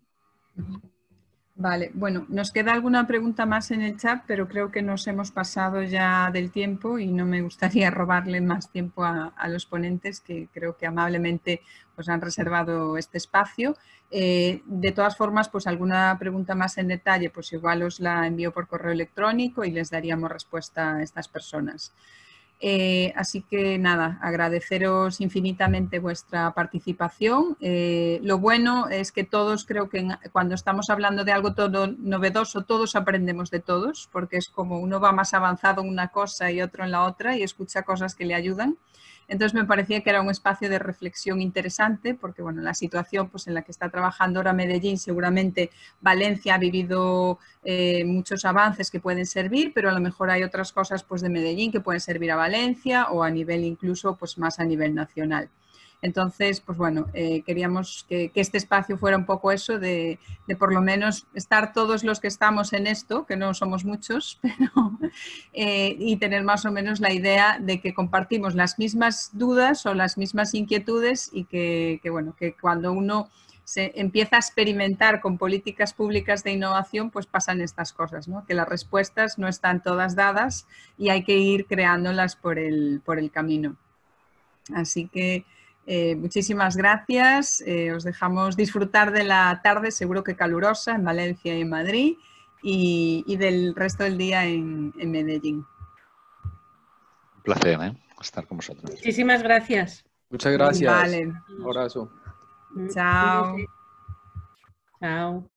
Vale, bueno, nos queda alguna pregunta más en el chat, pero creo que nos hemos pasado ya del tiempo y no me gustaría robarle más tiempo a los ponentes que creo que amablemente pues, han reservado este espacio. De todas formas, pues alguna pregunta más en detalle, pues igual os la envío por correo electrónico y les daríamos respuesta a estas personas. Así que nada, agradeceros infinitamente vuestra participación. Lo bueno es que todos creo que cuando estamos hablando de algo todo novedoso, todos aprendemos de todos, porque es como uno va más avanzado en una cosa y otro en la otra y escucha cosas que le ayudan. Entonces me parecía que era un espacio de reflexión interesante porque bueno, la situación pues, en la que está trabajando ahora Medellín, seguramente Valencia ha vivido muchos avances que pueden servir, pero a lo mejor hay otras cosas pues, de Medellín que pueden servir a Valencia o a nivel incluso pues, más a nivel nacional. Entonces, pues bueno, queríamos que este espacio fuera un poco eso de por lo menos estar todos los que estamos en esto, que no somos muchos, pero, y tener más o menos la idea de que compartimos las mismas dudas o las mismas inquietudes y que bueno, que cuando uno se empieza a experimentar con políticas públicas de innovación, pues pasan estas cosas, ¿no? Que las respuestas no están todas dadas y hay que ir creándolas por el camino. Así que muchísimas gracias. Os dejamos disfrutar de la tarde, seguro que calurosa, en Valencia y en Madrid, y del resto del día en Medellín. Un placer, estar con vosotros. Muchísimas gracias. Muchas gracias. Vale. Un abrazo. Chao. Chao.